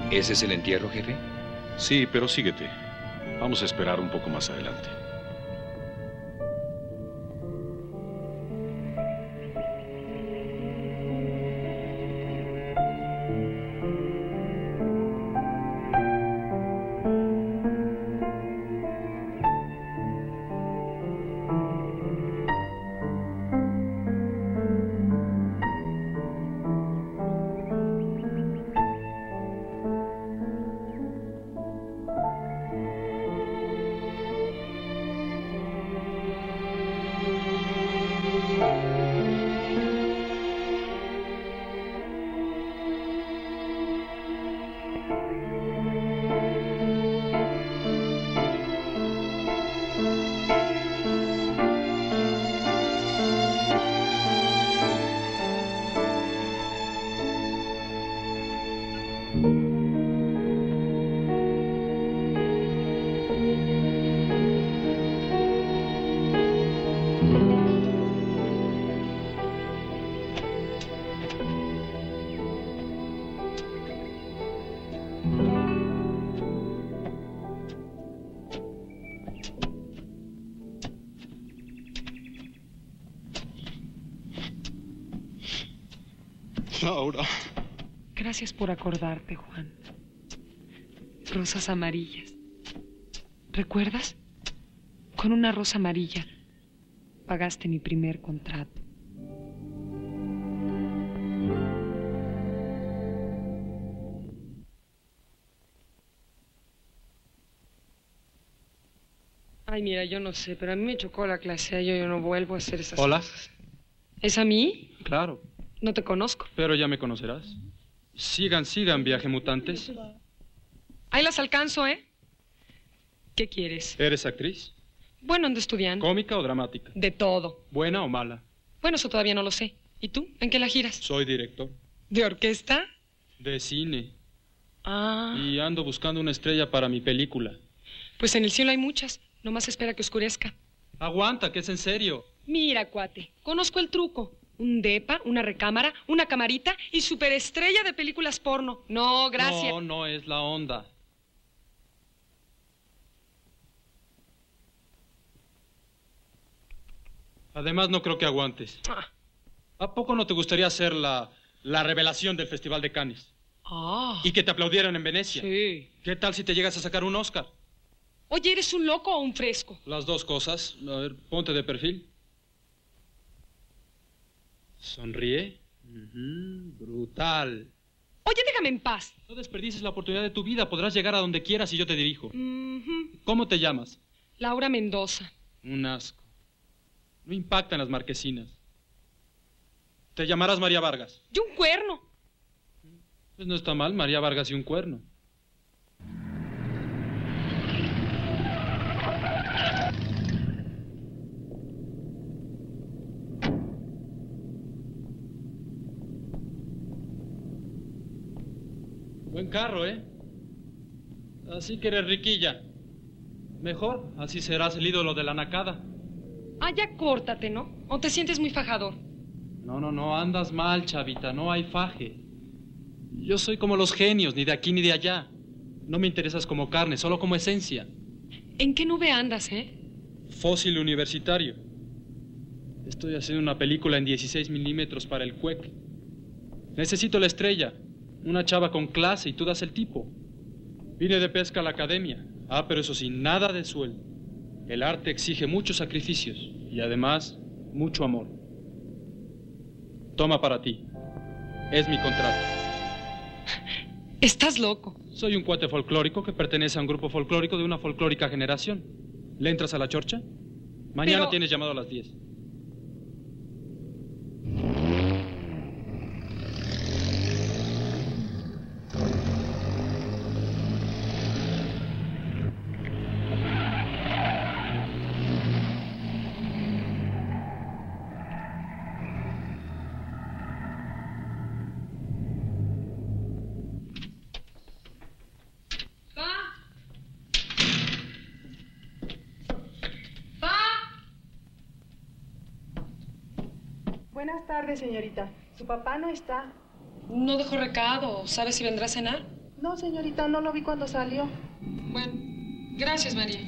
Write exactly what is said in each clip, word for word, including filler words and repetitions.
¿Ese es el entierro, jefe? Sí, pero síguete. Vamos a esperar un poco más adelante. Laura. Gracias por acordarte, Juan. Rosas amarillas. ¿Recuerdas? Con una rosa amarilla pagaste mi primer contrato. Ay, mira, yo no sé, pero a mí me chocó la clase. Yo, yo no vuelvo a hacer esas Hola. cosas. ¿Es a mí? Claro. No te conozco. Pero ya me conocerás. Sigan, sigan, viaje mutantes. Ahí las alcanzo, ¿eh? ¿Qué quieres? ¿Eres actriz? Bueno, ando estudiando. ¿Cómica o dramática? De todo. ¿Buena o mala? Bueno, eso todavía no lo sé. ¿Y tú? ¿En qué la giras? Soy director. ¿De orquesta? De cine. Ah. Y ando buscando una estrella para mi película. Pues en el cielo hay muchas. Nomás espera que oscurezca. Aguanta, que es en serio. Mira, cuate, conozco el truco. Un depa, una recámara, una camarita y superestrella de películas porno. No, gracias. No, no es la onda. Además, no creo que aguantes. Ah. ¿A poco no te gustaría ser la, la revelación del Festival de Cannes? Ah. Y que te aplaudieran en Venecia. Sí. ¿Qué tal si te llegas a sacar un Oscar? Oye, ¿eres un loco o un fresco? Las dos cosas. A ver, ponte de perfil. Sonríe. Uh-huh. Brutal. Oye, déjame en paz. No desperdicies la oportunidad de tu vida. Podrás llegar a donde quieras y yo te dirijo. Uh-huh. ¿Cómo te llamas? Laura Mendoza. Un asco. No impactan las marquesinas. Te llamarás María Vargas. Y un cuerno. Pues no está mal, María Vargas y un cuerno. Buen carro, ¿eh? Así que eres riquilla. Mejor, así serás el ídolo de la nacada. Ah, ya córtate, ¿no? ¿O te sientes muy fajador? No, no, no, andas mal, chavita, no hay faje. Yo soy como los genios, ni de aquí ni de allá. No me interesas como carne, solo como esencia. ¿En qué nube andas, eh? Fósil universitario. Estoy haciendo una película en dieciséis milímetros para el C U E C. Necesito la estrella. Una chava con clase y tú das el tipo. Vine de pesca a la academia. Ah, pero eso sin nada de sueldo. El arte exige muchos sacrificios y además mucho amor. Toma para ti. Es mi contrato. Estás loco. Soy un cuate folclórico que pertenece a un grupo folclórico de una folclórica generación. ¿Le entras a la chorcha? Mañana Pero... tienes llamado a las diez. Buenas tardes, señorita. Su papá no está. No dejó recado. ¿Sabes si vendrá a cenar? No, señorita, no lo vi cuando salió. Bueno, gracias, María.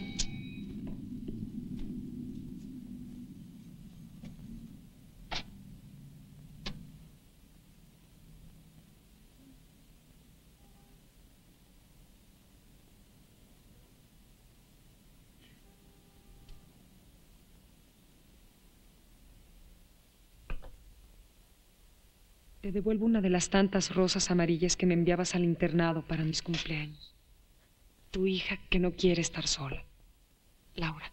Te devuelvo una de las tantas rosas amarillas que me enviabas al internado para mis cumpleaños. Tu hija que no quiere estar sola. Laura.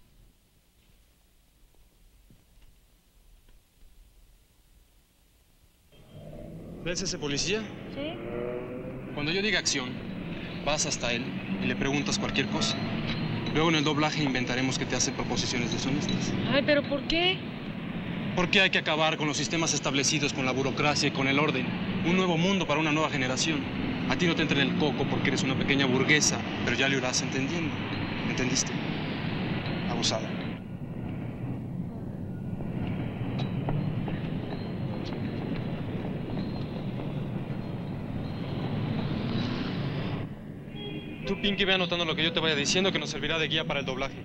¿Ves ese policía? ¿Sí? Cuando yo diga acción, vas hasta él y le preguntas cualquier cosa. Luego en el doblaje inventaremos que te hace proposiciones deshonestas. Ay, ¿pero por qué? Porque hay que acabar con los sistemas establecidos, con la burocracia y con el orden. Un nuevo mundo para una nueva generación. A ti no te entra en el coco porque eres una pequeña burguesa, pero ya lo irás entendiendo. ¿Entendiste? Abusada. Tú, Pinky, ve anotando lo que yo te vaya diciendo, que nos servirá de guía para el doblaje.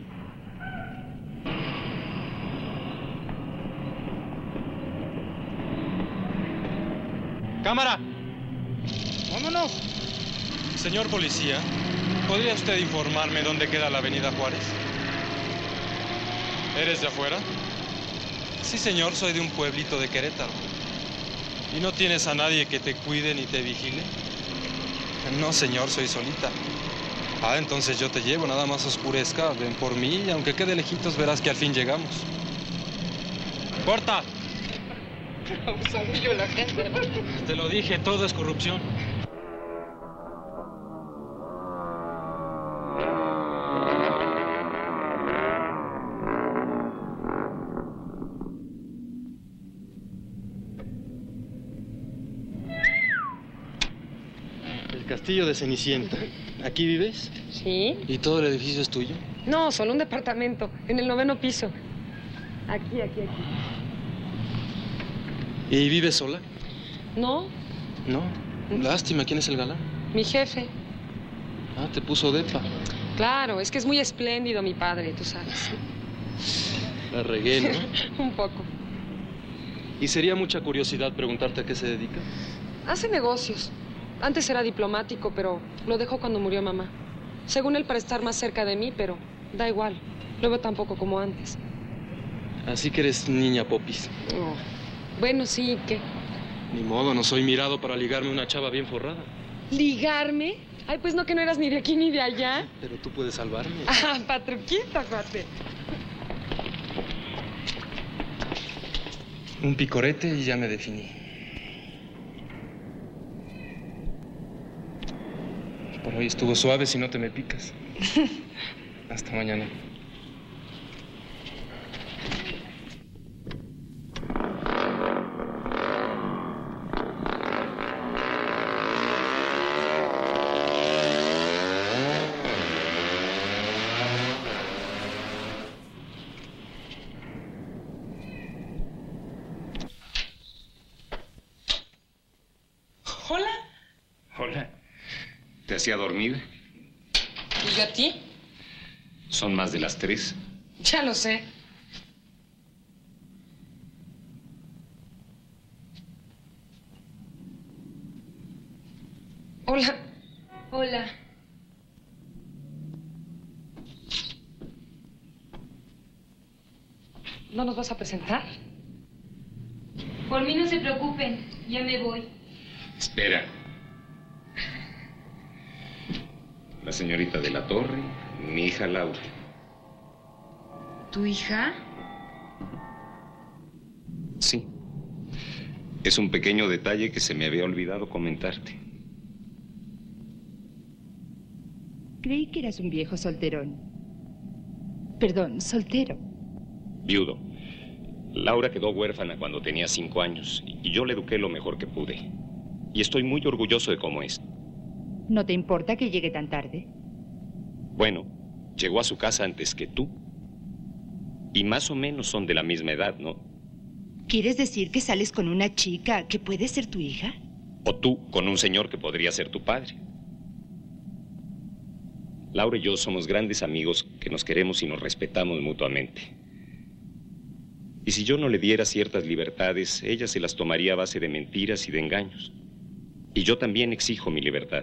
¡Cámara! ¡Vámonos! Señor policía, ¿podría usted informarme dónde queda la avenida Juárez? ¿Eres de afuera? Sí, señor, soy de un pueblito de Querétaro. ¿Y no tienes a nadie que te cuide ni te vigile? No, señor, soy solita. Ah, entonces yo te llevo, nada más oscurezca. Ven por mí y aunque quede lejitos verás que al fin llegamos. ¡Corta! Abusadillo la gente. Te lo dije, todo es corrupción. El castillo de Cenicienta. ¿Aquí vives? Sí. ¿Y todo el edificio es tuyo? No, solo un departamento, en el noveno piso. Aquí, aquí, aquí. ¿Y vives sola? No, No. Lástima, ¿quién es el galán? mi jefe. Ah, te puso depa. Claro, es que es muy espléndido mi padre, tú sabes. La regué, ¿no? Un poco. Y sería mucha curiosidad preguntarte a qué se dedica. Hace negocios. Antes era diplomático, pero lo dejó cuando murió mamá. Según él, para estar más cerca de mí, pero da igual. Lo veo tampoco como antes. Así que eres niña popis. Oh. Bueno, sí, ¿qué? Ni modo, no soy mirado para ligarme una chava bien forrada. ¿Ligarme? Ay, pues no, que no eras ni de aquí ni de allá. Pero tú puedes salvarme. Ah, patruquita, cuate. Un picorete y ya me definí. Por hoy estuvo suave si no te me picas. Hasta mañana. Hola. Hola. ¿Te hacía dormir? ¿Y yo a ti? Son más de las tres. Ya lo sé. Hola. Hola. ¿No nos vas a presentar? Por mí no se preocupen, ya me voy. Espera. La señorita de la Torre, mi hija Laura. ¿Tu hija? Sí. Es un pequeño detalle que se me había olvidado comentarte. Creí que eras un viejo solterón. Perdón, soltero. Viudo. Laura quedó huérfana cuando tenía cinco años y yo la eduqué lo mejor que pude. Y estoy muy orgulloso de cómo es. ¿No te importa que llegue tan tarde? Bueno, llegó a su casa antes que tú. Y más o menos son de la misma edad, ¿no? ¿Quieres decir que sales con una chica que puede ser tu hija? O tú con un señor que podría ser tu padre. Laura y yo somos grandes amigos que nos queremos y nos respetamos mutuamente. Y si yo no le diera ciertas libertades, ella se las tomaría a base de mentiras y de engaños. Y yo también exijo mi libertad.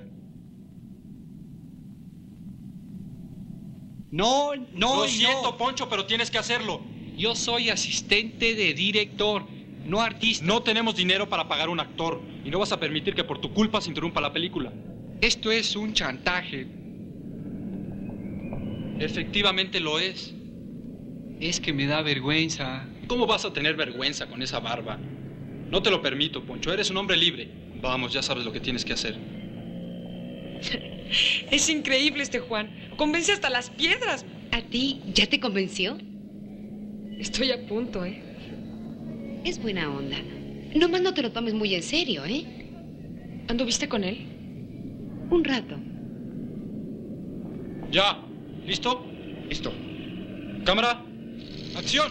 No, no, Lo siento, no. Poncho, pero tienes que hacerlo. Yo soy asistente de director, no artista. No tenemos dinero para pagar un actor y no vas a permitir que por tu culpa se interrumpa la película. Esto es un chantaje. Efectivamente lo es. Es que me da vergüenza. ¿Cómo vas a tener vergüenza con esa barba? No te lo permito, Poncho. Eres un hombre libre. Vamos, ya sabes lo que tienes que hacer. Es increíble este Juan. Convence hasta las piedras. ¿A ti ya te convenció? Estoy a punto, ¿eh? Es buena onda. Nomás no te lo tomes muy en serio, ¿eh? ¿Anduviste con él? Un rato. Ya. ¿Listo? Listo. Cámara. Acción.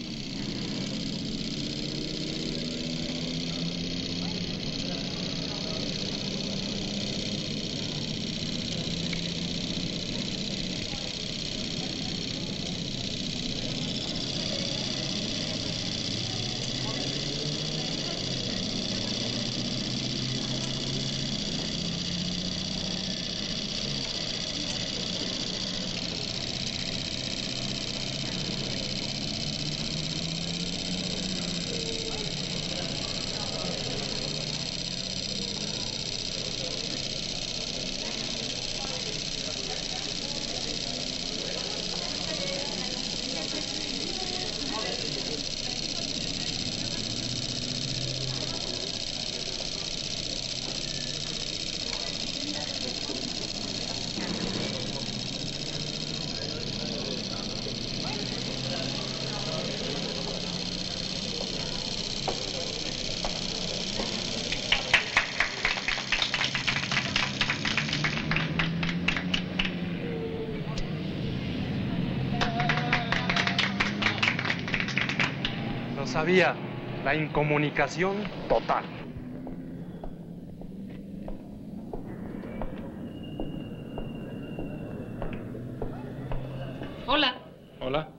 Sabía, la incomunicación total. Hola. Hola.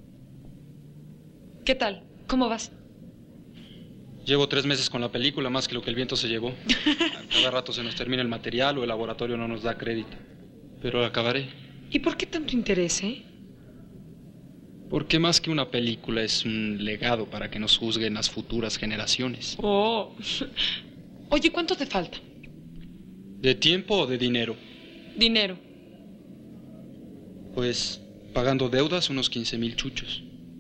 ¿Qué tal? ¿Cómo vas? Llevo tres meses con la película, más que lo que el viento se llevó. A cada rato se nos termina el material o el laboratorio no nos da crédito. Pero la acabaré. ¿Y por qué tanto interés, eh? Porque más que una película es un legado para que nos juzguen las futuras generaciones. Oh. Oye, ¿cuánto te falta? ¿De tiempo o de dinero? Dinero. Pues pagando deudas unos quince mil chuchos.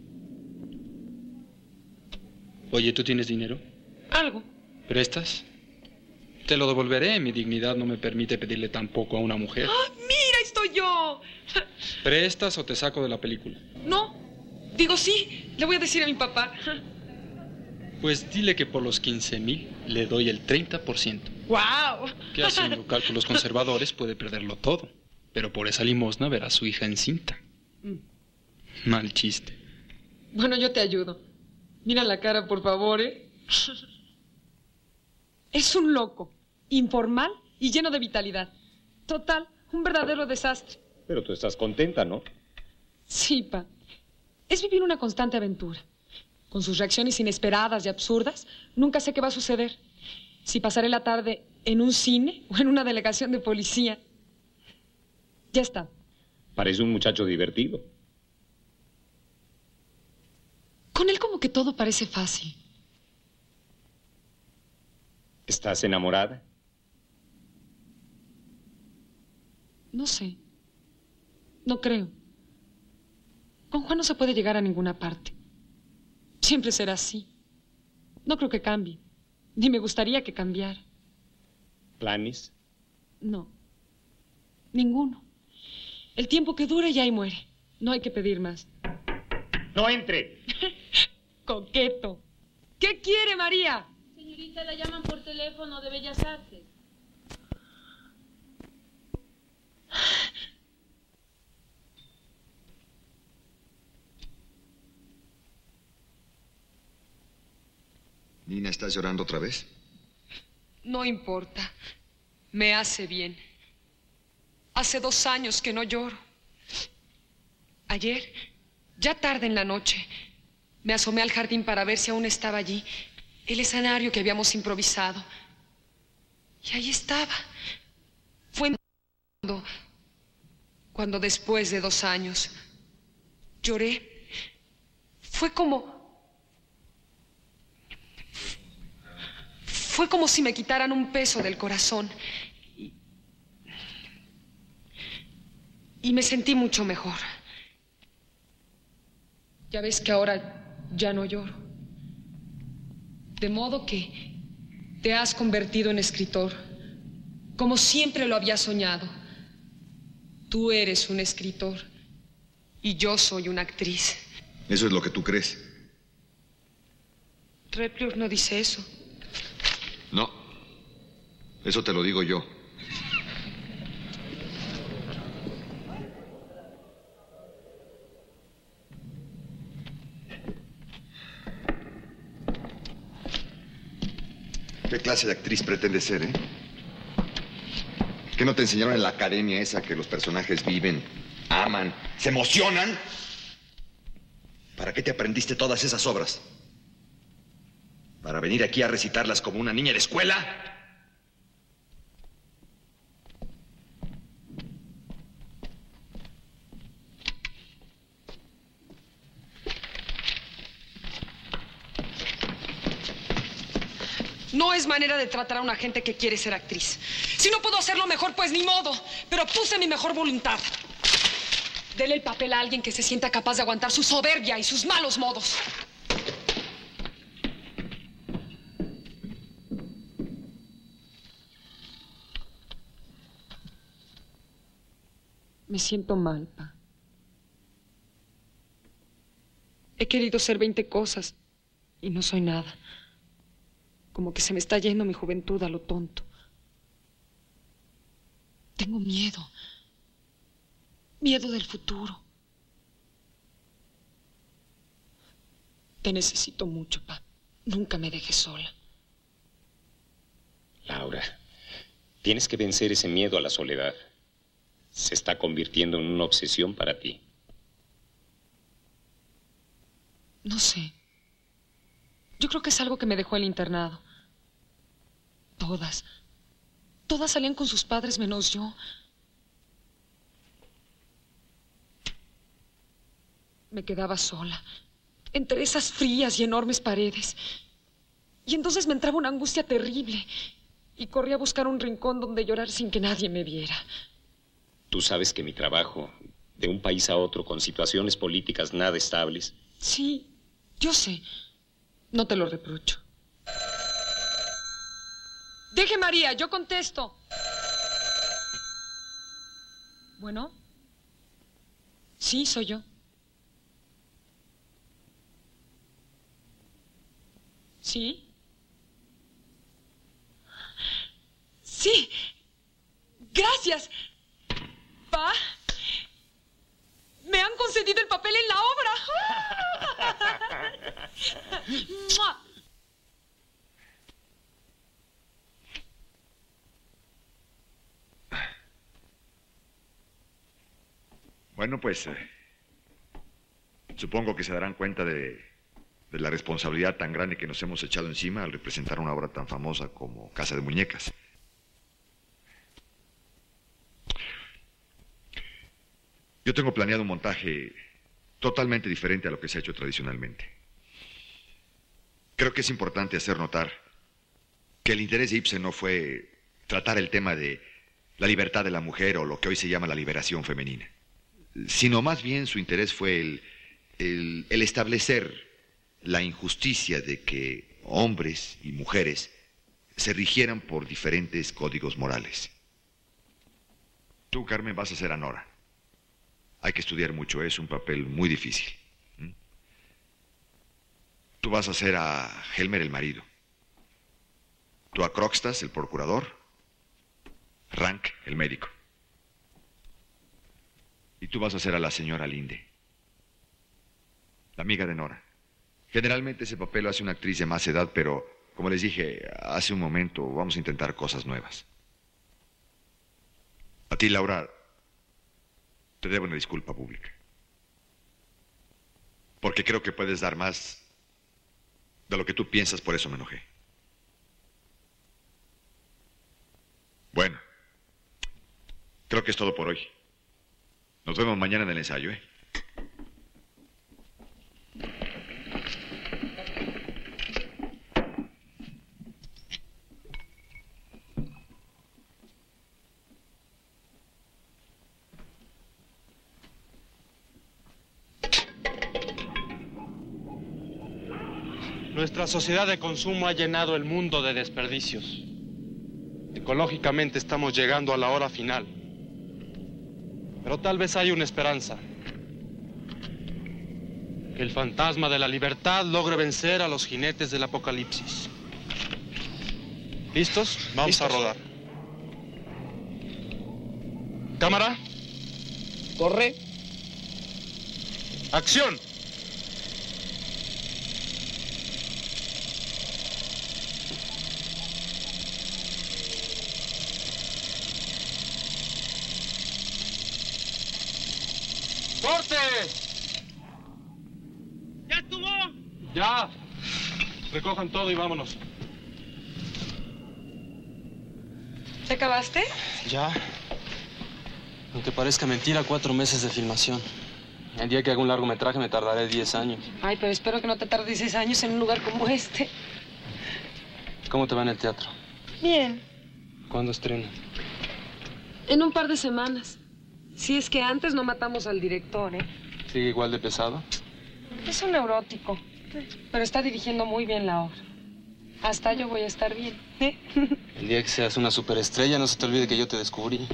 Oye, ¿tú tienes dinero? Algo. ¿Prestas? Te lo devolveré. Mi dignidad no me permite pedirle tan poco a una mujer. ¡Ah, mira, estoy yo! ¿Prestas o te saco de la película? No. Digo sí. Le voy a decir a mi papá. Pues dile que por los quince mil le doy el treinta por ciento. ¡Guau! Que haciendo cálculos conservadores puede perderlo todo. Pero por esa limosna verá a su hija encinta. Mm. Mal chiste. Bueno, yo te ayudo. Mira la cara, por favor, ¿eh? Es un loco, informal y lleno de vitalidad. Total, un verdadero desastre. Pero tú estás contenta, ¿no? Sí, pa. Es vivir una constante aventura. Con sus reacciones inesperadas y absurdas, nunca sé qué va a suceder. Si pasaré la tarde en un cine o en una delegación de policía. Ya está. Parece un muchacho divertido. Con él como que todo parece fácil. ¿Estás enamorada? No sé. No creo. Con Juan no se puede llegar a ninguna parte. Siempre será así. No creo que cambie. Ni me gustaría que cambiara. ¿Planes? No. Ninguno. El tiempo que dure ya y muere. No hay que pedir más. ¡No entre! Coqueto. ¿Qué quiere, María? Señorita, la llaman por teléfono de Bellas Artes. Nina, ¿estás llorando otra vez? No importa. Me hace bien. Hace dos años que no lloro. Ayer, ya tarde en la noche, me asomé al jardín para ver si aún estaba allí el escenario que habíamos improvisado. Y ahí estaba. Fue cuando, cuando después de dos años lloré. Fue como... Fue como si me quitaran un peso del corazón. Y, y me sentí mucho mejor. Ya ves que ahora ya no lloro. De modo que te has convertido en escritor, como siempre lo había soñado. Tú eres un escritor y yo soy una actriz. Eso es lo que tú crees. Repler no dice eso. No, eso te lo digo yo. ¿Qué clase de actriz pretende ser, eh? ¿Qué no te enseñaron en la academia esa que los personajes viven, aman, se emocionan? ¿Para qué te aprendiste todas esas obras? ¿Para venir aquí a recitarlas como una niña de escuela? No es manera de tratar a una gente que quiere ser actriz. Si no puedo hacerlo mejor, pues ni modo. Pero puse mi mejor voluntad. Dele el papel a alguien que se sienta capaz de aguantar su soberbia y sus malos modos. Me siento mal, Pa. He querido ser veinte cosas y no soy nada. Como que se me está yendo mi juventud a lo tonto. Tengo miedo. Miedo del futuro. Te necesito mucho, Pa. Nunca me dejes sola. Laura, tienes que vencer ese miedo a la soledad. Se está convirtiendo en una obsesión para ti. No sé. Yo creo que es algo que me dejó el internado. Todas. Todas salían con sus padres menos yo. Me quedaba sola, entre esas frías y enormes paredes. Y entonces me entraba una angustia terrible. Y corrí a buscar un rincón donde llorar sin que nadie me viera. Tú sabes que mi trabajo, de un país a otro, con situaciones políticas nada estables... Sí, yo sé. No te lo reprocho. Deje, María, yo contesto. Bueno. Sí, soy yo. ¿Sí? Sí. Gracias. Pa, me han concedido el papel en la obra. Bueno, pues, eh, supongo que se darán cuenta de, de la responsabilidad tan grande que nos hemos echado encima al representar una obra tan famosa como Casa de Muñecas. Yo tengo planeado un montaje totalmente diferente a lo que se ha hecho tradicionalmente. Creo que es importante hacer notar que el interés de Ibsen no fue tratar el tema de la libertad de la mujer o lo que hoy se llama la liberación femenina, sino más bien su interés fue el, el, el establecer la injusticia de que hombres y mujeres se rigieran por diferentes códigos morales. Tú, Carmen, vas a ser Anora. Hay que estudiar mucho, es un papel muy difícil. ¿Mm? Tú vas a ser a Helmer el marido. Tú a Croxtas, el procurador. Rank, el médico. Y tú vas a ser a la señora Linde, la amiga de Nora. Generalmente ese papel lo hace una actriz de más edad, pero, como les dije hace un momento, vamos a intentar cosas nuevas. A ti, Laura, te debo una disculpa pública. Porque creo que puedes dar más de lo que tú piensas, por eso me enojé. Bueno, creo que es todo por hoy. Nos vemos mañana en el ensayo, ¿eh? Nuestra sociedad de consumo ha llenado el mundo de desperdicios. Ecológicamente estamos llegando a la hora final. Pero tal vez hay una esperanza. Que el fantasma de la libertad logre vencer a los jinetes del apocalipsis. ¿Listos? Vamos ¿Listos? a rodar. ¿Cámara? Corre. ¡Acción! ¡Corte! ¡Ya estuvo! ¡Ya! Recojan todo y vámonos. ¿Te acabaste? Ya. Aunque parezca mentira, cuatro meses de filmación. El día que haga un largometraje me tardaré diez años. Ay, pero espero que no te tardes diez años en un lugar como este. ¿Cómo te va en el teatro? Bien. ¿Cuándo estrena? En un par de semanas. Si es que antes no matamos al director, ¿eh? ¿Sigue igual de pesado? Es un neurótico, pero está dirigiendo muy bien la obra. Hasta yo voy a estar bien, ¿eh? El día que seas una superestrella, no se te olvide que yo te descubrí.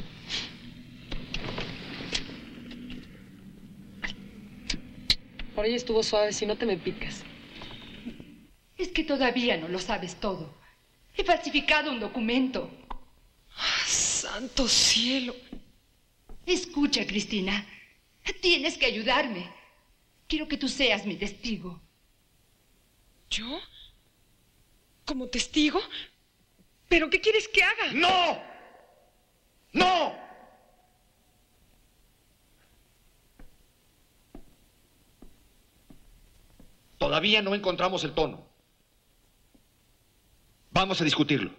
Por ahí estuvo suave, si no te me picas. Es que todavía no lo sabes todo. He falsificado un documento. ¡Ah, santo cielo! Escucha, Cristina. Tienes que ayudarme. Quiero que tú seas mi testigo. ¿Yo? ¿Como testigo? ¿Pero qué quieres que haga? ¡No! ¡No! Todavía no encontramos el tono. Vamos a discutirlo.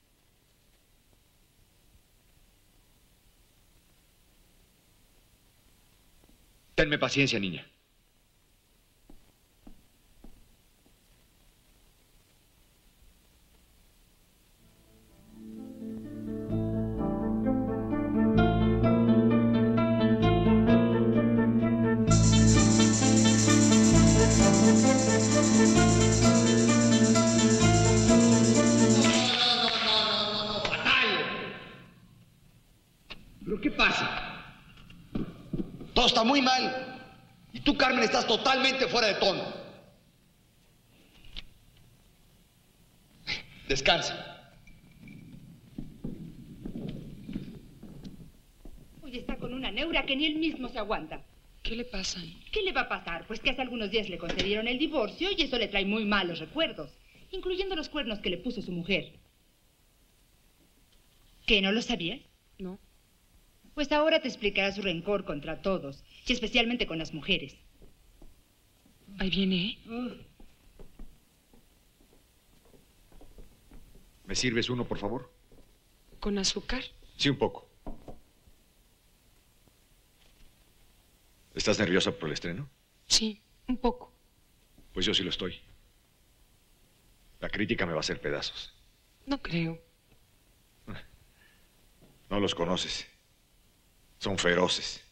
Tenme paciencia, niña. ¿Pero qué pasa? Todo está muy mal. Y tú, Carmen, estás totalmente fuera de tono. Descansa. Hoy está con una neura que ni él mismo se aguanta. ¿Qué le pasa? ¿Qué le va a pasar? Pues que hace algunos días le concedieron el divorcio y eso le trae muy malos recuerdos, incluyendo los cuernos que le puso su mujer. ¿Qué, no lo sabías? No. Pues ahora te explicará su rencor contra todos, y especialmente con las mujeres. Ahí viene, ¿eh? Uh. ¿Me sirves uno, por favor? ¿Con azúcar? Sí, un poco. ¿Estás nerviosa por el estreno? Sí, un poco. Pues yo sí lo estoy. La crítica me va a hacer pedazos. No creo. No los conoces. Son feroces.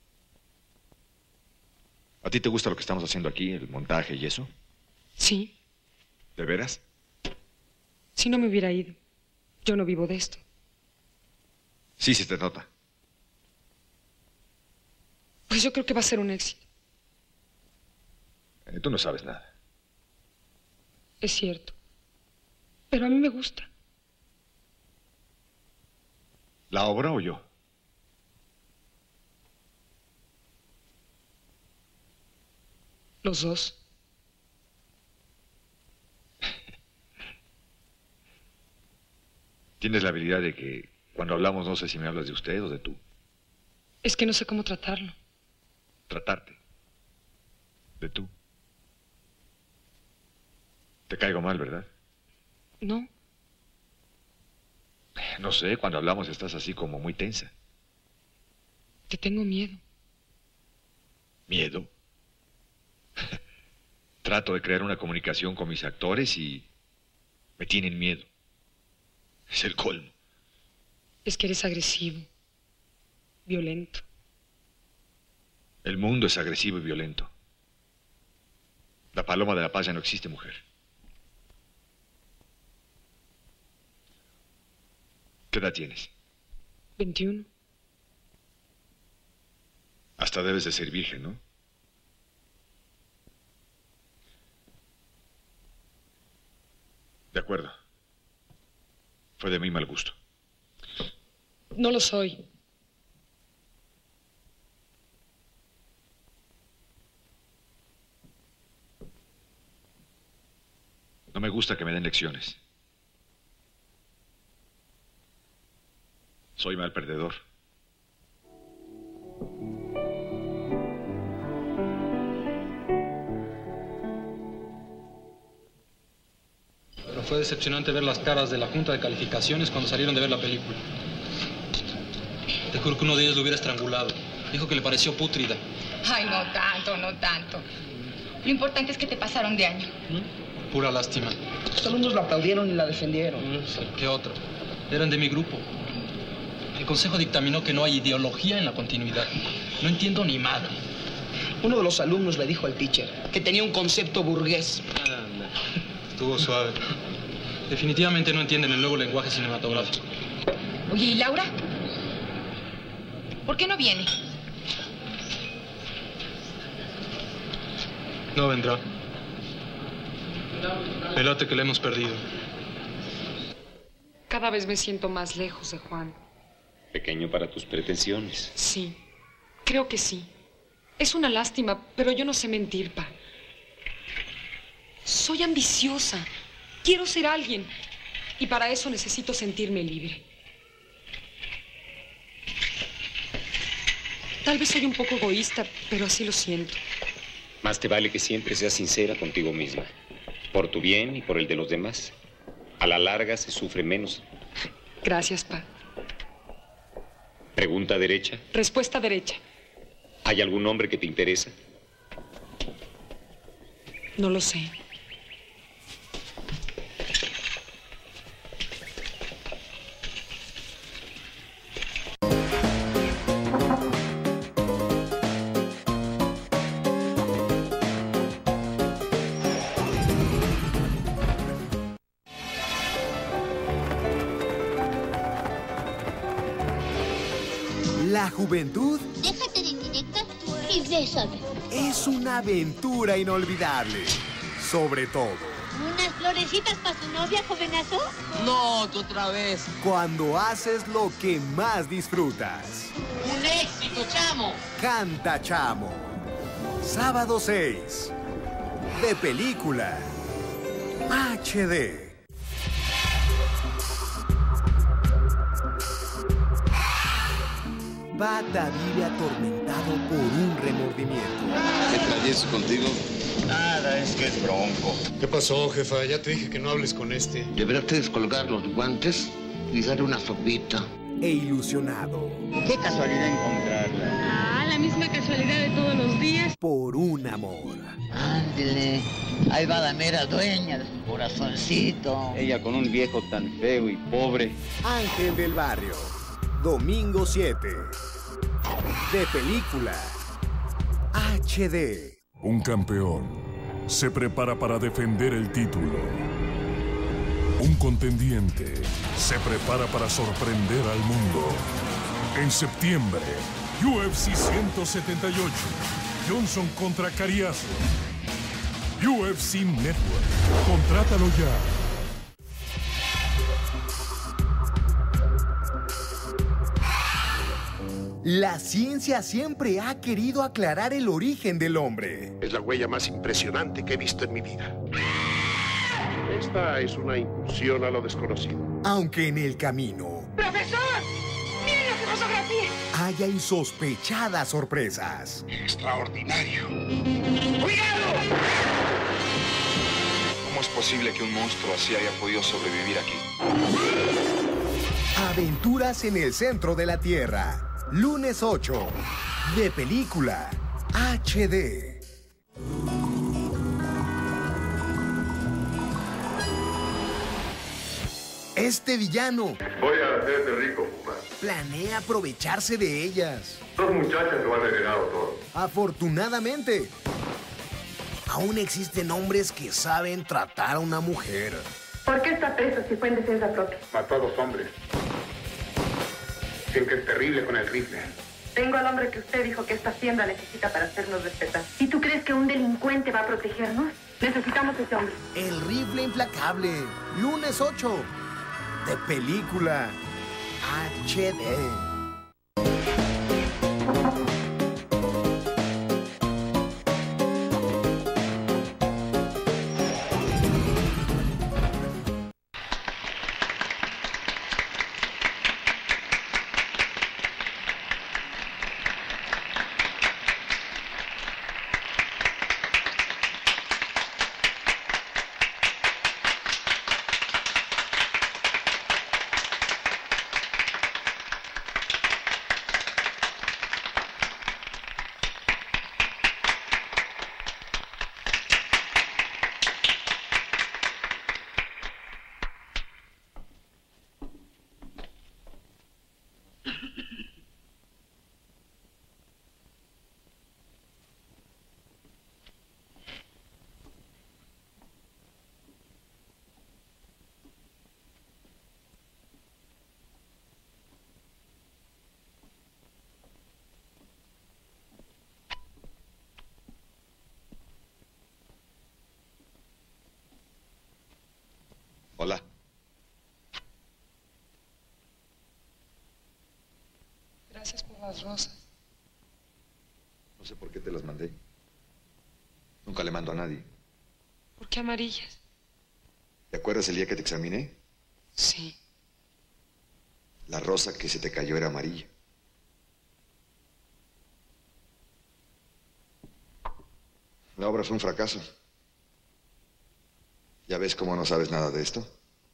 ¿A ti te gusta lo que estamos haciendo aquí, el montaje y eso? Sí. ¿De veras? Si no me hubiera ido, yo no vivo de esto. Sí, se te nota. Pues yo creo que va a ser un éxito. Eh, tú no sabes nada. Es cierto. Pero a mí me gusta. ¿La obra o yo? Los dos. Tienes la habilidad de que cuando hablamos no sé si me hablas de usted o de tú. Es que no sé cómo tratarlo. Tratarte. De tú. Te caigo mal, ¿verdad? No. No sé, cuando hablamos estás así como muy tensa. Te tengo miedo. ¿Miedo? Trato de crear una comunicación con mis actores y me tienen miedo. Es el colmo. Es que eres agresivo, violento. El mundo es agresivo y violento. La paloma de la paz ya no existe, mujer. ¿Qué edad tienes? veintiuno. Hasta debes de ser virgen, ¿no? De acuerdo. Fue de muy mal gusto. No lo soy. No me gusta que me den lecciones. Soy mal perdedor. Pero fue decepcionante ver las caras de la Junta de Calificaciones cuando salieron de ver la película. Te juro que uno de ellos lo hubiera estrangulado. Dijo que le pareció pútrida. Ay, no tanto, no tanto. Lo importante es que te pasaron de año. ¿Mm? Pura lástima. Los alumnos la aplaudieron y la defendieron. ¿Qué otro? Eran de mi grupo. El consejo dictaminó que no hay ideología en la continuidad. No entiendo ni madre. Uno de los alumnos le dijo al teacher que tenía un concepto burgués. Anda, estuvo suave. Definitivamente no entienden el nuevo lenguaje cinematográfico. Oye, ¿y Laura? ¿Por qué no viene? No vendrá. Me late que le hemos perdido. Cada vez me siento más lejos de Juan. Pequeño para tus pretensiones. Sí, creo que sí. Es una lástima, pero yo no sé mentir, pa. Soy ambiciosa. Quiero ser alguien. Y para eso necesito sentirme libre. Tal vez soy un poco egoísta, pero así lo siento. Más te vale que siempre seas sincera contigo misma. Por tu bien y por el de los demás. A la larga se sufre menos. Gracias, pa. Pregunta derecha. Respuesta derecha. ¿Hay algún hombre que te interesa? No lo sé. La juventud Déjate de indirectas y bésame. es una aventura inolvidable. Sobre todo, ¿Unas florecitas para su novia, jovenazo? No, tú otra vez. cuando haces lo que más disfrutas. Un éxito, chamo. Canta Chamo. Sábado seis. De película. H D. Bata vive atormentado por un remordimiento. ¿Qué traes contigo? Nada, es que es bronco. ¿Qué pasó, jefa? Ya te dije que no hables con este. Deberás descolgar los guantes y darle una sopita. E ilusionado. Qué casualidad encontrarla. Ah, la misma casualidad de todos los días. Por un amor. Ándele, ahí va la mera dueña de su corazoncito. Ella con un viejo tan feo y pobre. Ángel del Barrio. Domingo siete. De película. H D. Un campeón se prepara para defender el título. Un contendiente se prepara para sorprender al mundo. En septiembre, U F C ciento setenta y ocho. Johnson contra Cariaso. U F C Network. Contrátalo ya. La ciencia siempre ha querido aclarar el origen del hombre. Es la huella más impresionante que he visto en mi vida. Esta es una incursión a lo desconocido. Aunque en el camino ¡Profesor! ¡Miren lo que fotografía! haya insospechadas sorpresas. Extraordinario. ¡Cuidado! ¿Cómo es posible que un monstruo así haya podido sobrevivir aquí? Aventuras en el centro de la Tierra. Lunes ocho. De película H D. Este villano Voy a hacerte rico, Puma. planea aprovecharse de ellas. Dos muchachas lo han heredado todo. Afortunadamente, aún existen hombres que saben tratar a una mujer. ¿Por qué está preso si fue en defensa propia? Mató a dos hombres. Dicen que es terrible con el rifle. Tengo al hombre que usted dijo que esta hacienda necesita para hacernos respetar. ¿Y tú crees que un delincuente va a protegernos? Necesitamos ese hombre. El rifle implacable. Lunes ocho. De película H D. Hola. Gracias por las rosas. No sé por qué te las mandé. Nunca le mando a nadie. ¿Por qué amarillas? ¿Te acuerdas el día que te examiné? Sí. La rosa que se te cayó era amarilla. La obra fue un fracaso. ¿Ya ves cómo no sabes nada de esto?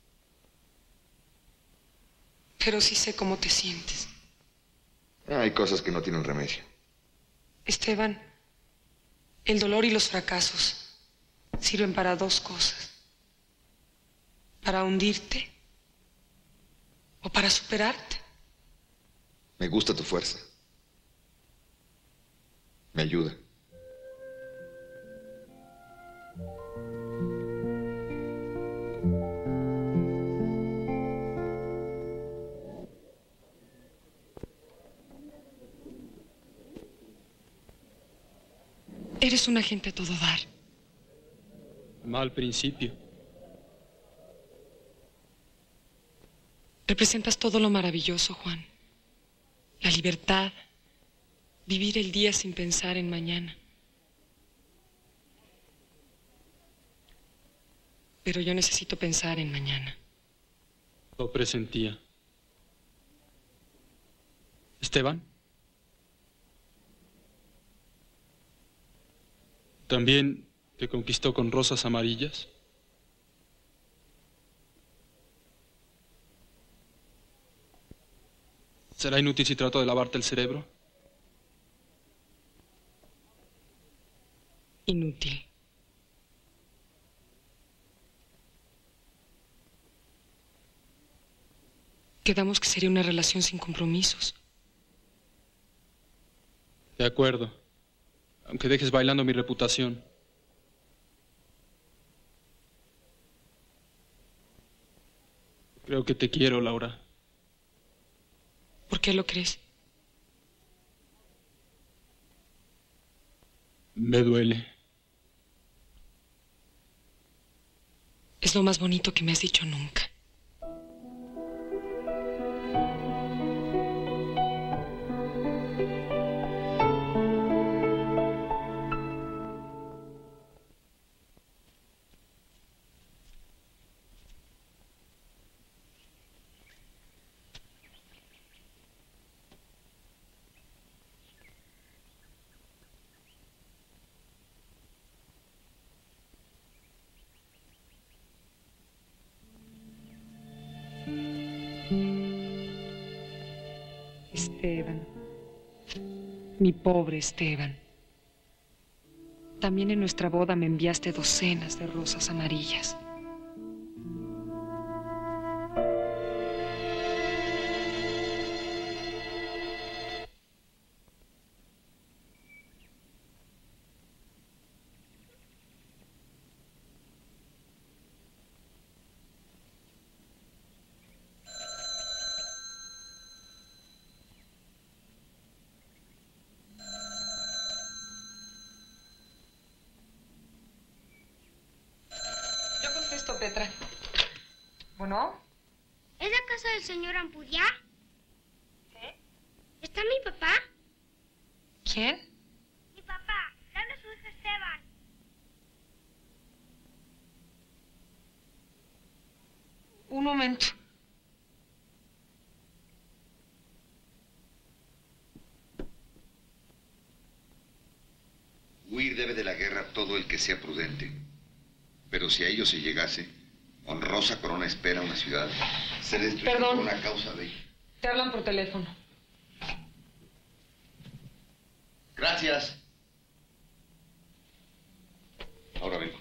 Pero sí sé cómo te sientes. Hay cosas que no tienen remedio. Esteban, el dolor y los fracasos sirven para dos cosas. Para hundirte o para superarte. Me gusta tu fuerza. Me ayuda. Eres un agente a todo dar. Mal principio. Representas todo lo maravilloso, Juan. La libertad. Vivir el día sin pensar en mañana. Pero yo necesito pensar en mañana. Lo presentía. Esteban. ¿También te conquistó con rosas amarillas? ¿Será inútil si trato de lavarte el cerebro? Inútil. Quedamos que sería una relación sin compromisos. De acuerdo. Aunque dejes bailando mi reputación. Creo que te quiero, Laura. ¿Por qué lo crees? Me duele. Es lo más bonito que me has dicho nunca. Esteban. Mi pobre Esteban. También en nuestra boda me enviaste docenas de rosas amarillas. Petra. ¿Bueno? ¿Es la casa del señor Ampudia? ¿Sí? ¿Está mi papá? ¿Quién? Mi papá. Le habla su hijo Esteban. Un momento. Huir debe de la guerra todo el que sea prudente. Pero si a ello se llegase, honrosa corona espera una ciudad. Se destruye por una causa de ella. Te hablan por teléfono. Gracias. Ahora vengo.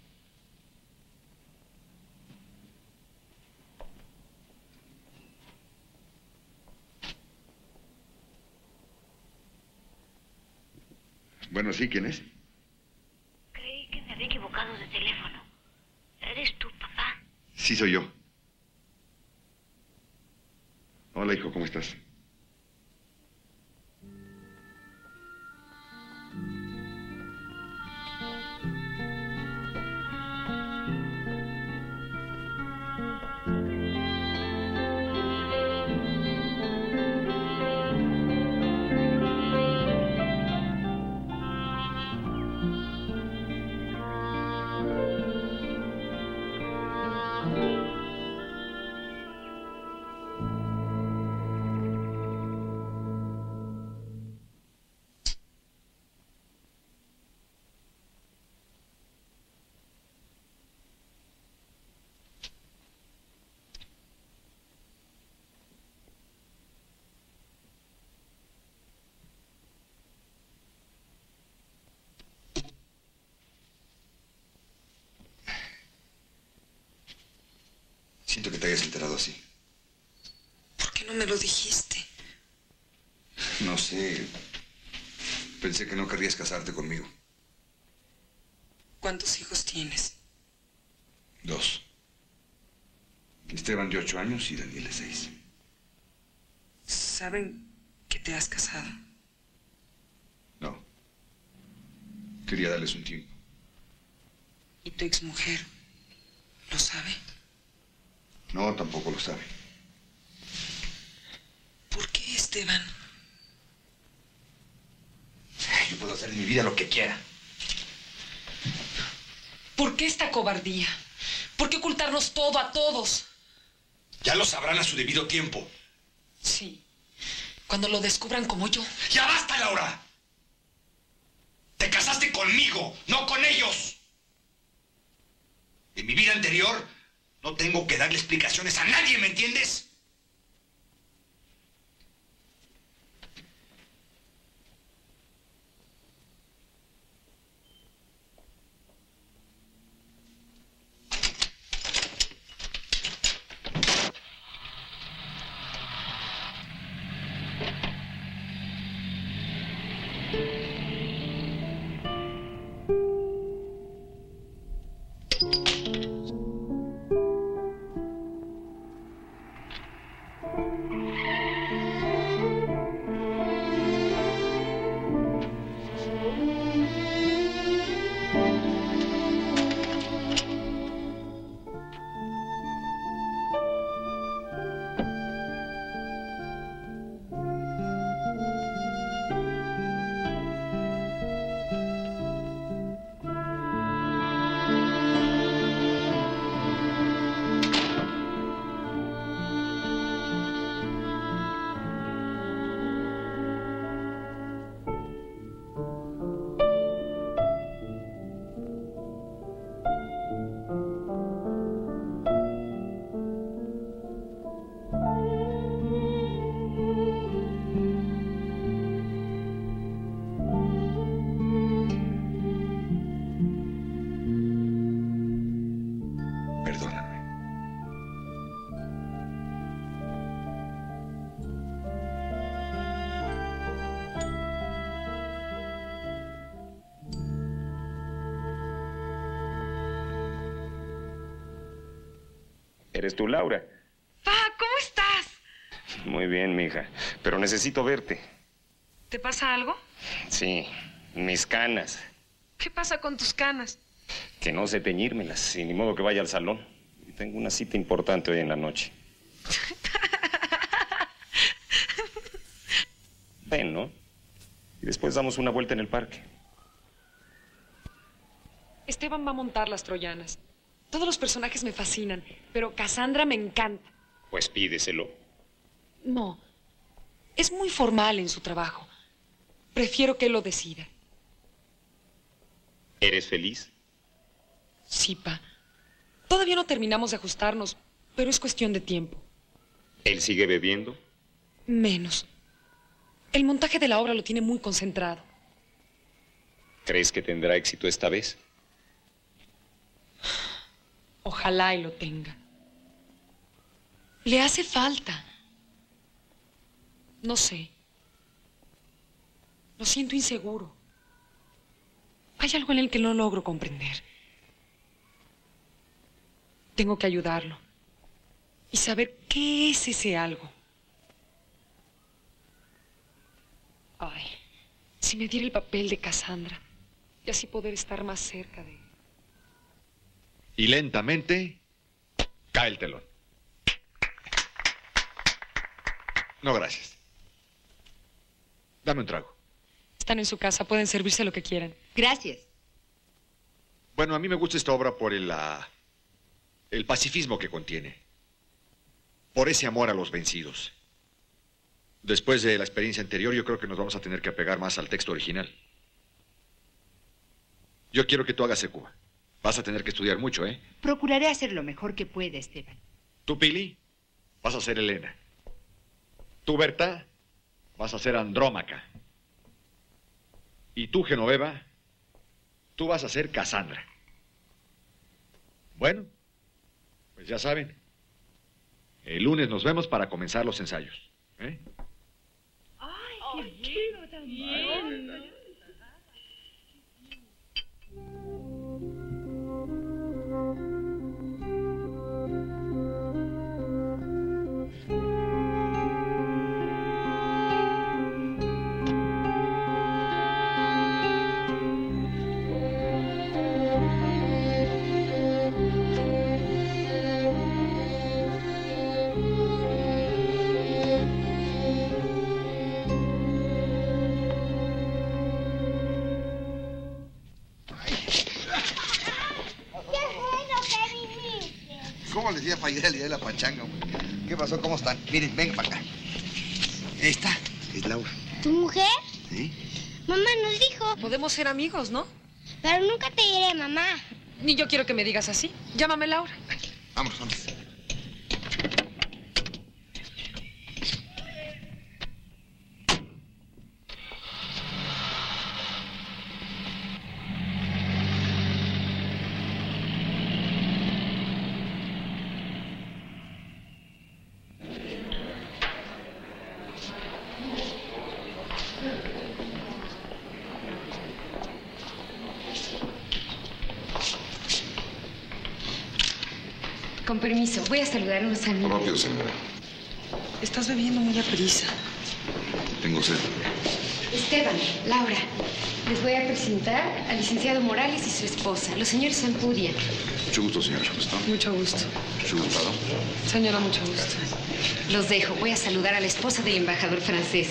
Bueno, sí, ¿quién es? Creí que me había equivocado de teléfono. ¿Eres tú, papá? Sí, soy yo. Hola, hijo, ¿cómo estás? Siento que te hayas enterado así. ¿Por qué no me lo dijiste? No sé. Pensé que no querrías casarte conmigo. ¿Cuántos hijos tienes? Dos. Esteban de ocho años y Daniel de seis. ¿Saben que te has casado? No. Quería darles un tiempo. ¿Y tu exmujer lo sabe? No, tampoco lo sabe. ¿Por qué, Esteban? Yo puedo hacer en mi vida lo que quiera. ¿Por qué esta cobardía? ¿Por qué ocultarnos todo a todos? Ya lo sabrán a su debido tiempo. Sí. Cuando lo descubran como yo. ¡Ya basta, Laura! Te casaste conmigo, no con ellos. En mi vida anterior no tengo que darle explicaciones a nadie, ¿me entiendes? ¿Eres tú, Laura? Pa, ¿cómo estás? Muy bien, mija. Pero necesito verte. ¿Te pasa algo? Sí, mis canas. ¿Qué pasa con tus canas? Que no sé teñírmelas, y ni modo que vaya al salón. Tengo una cita importante hoy en la noche. Ven, ¿no? Y después damos una vuelta en el parque. Esteban va a montar las troyanas. Todos los personajes me fascinan, pero Cassandra me encanta. Pues pídeselo. No, es muy formal en su trabajo. Prefiero que él lo decida. ¿Eres feliz? Sí, pa. Todavía no terminamos de ajustarnos, pero es cuestión de tiempo. ¿Él sigue bebiendo? Menos. El montaje de la obra lo tiene muy concentrado. ¿Crees que tendrá éxito esta vez? Ojalá y lo tenga. Le hace falta. No sé. Lo siento inseguro. Hay algo en él que no logro comprender. Tengo que ayudarlo. Y saber qué es ese algo. Ay, si me diera el papel de Cassandra, y así poder estar más cerca de él. Y lentamente cae el telón. No, gracias. Dame un trago. Están en su casa, pueden servirse lo que quieran. Gracias. Bueno, a mí me gusta esta obra por el, uh, el pacifismo que contiene. Por ese amor a los vencidos. Después de la experiencia anterior, yo creo que nos vamos a tener que apegar más al texto original. Yo quiero que tú hagas Hecuba. Vas a tener que estudiar mucho, ¿eh? Procuraré hacer lo mejor que pueda, Esteban. Tú, Pili, vas a ser Helena. Tú, Berta, vas a ser Andrómaca. Y tú, Genoveva, tú vas a ser Cassandra. Bueno, pues ya saben. El lunes nos vemos para comenzar los ensayos. ¿Eh? ¡Ay, qué chido también! ¿Cómo les iba a fallar el día de la pachanga, hombre? ¿Qué pasó? ¿Cómo están? Miren, ven para acá. Esta es Laura. ¿Tu mujer? ¿Sí? Mamá nos dijo. Podemos ser amigos, ¿no? Pero nunca te diré, mamá. Ni yo quiero que me digas así. Llámame Laura. Vamos, vamos. Con permiso, voy a saludar a unos amigos. Rápido, señora. Estás bebiendo muy a prisa. Tengo sed. Esteban, Laura, les voy a presentar al licenciado Morales y su esposa, los señores Ampudia. Mucho gusto, señora. ¿Cómo está? Mucho gusto. Mucho gusto. Señora, mucho gusto. Los dejo. Voy a saludar a la esposa del embajador francés.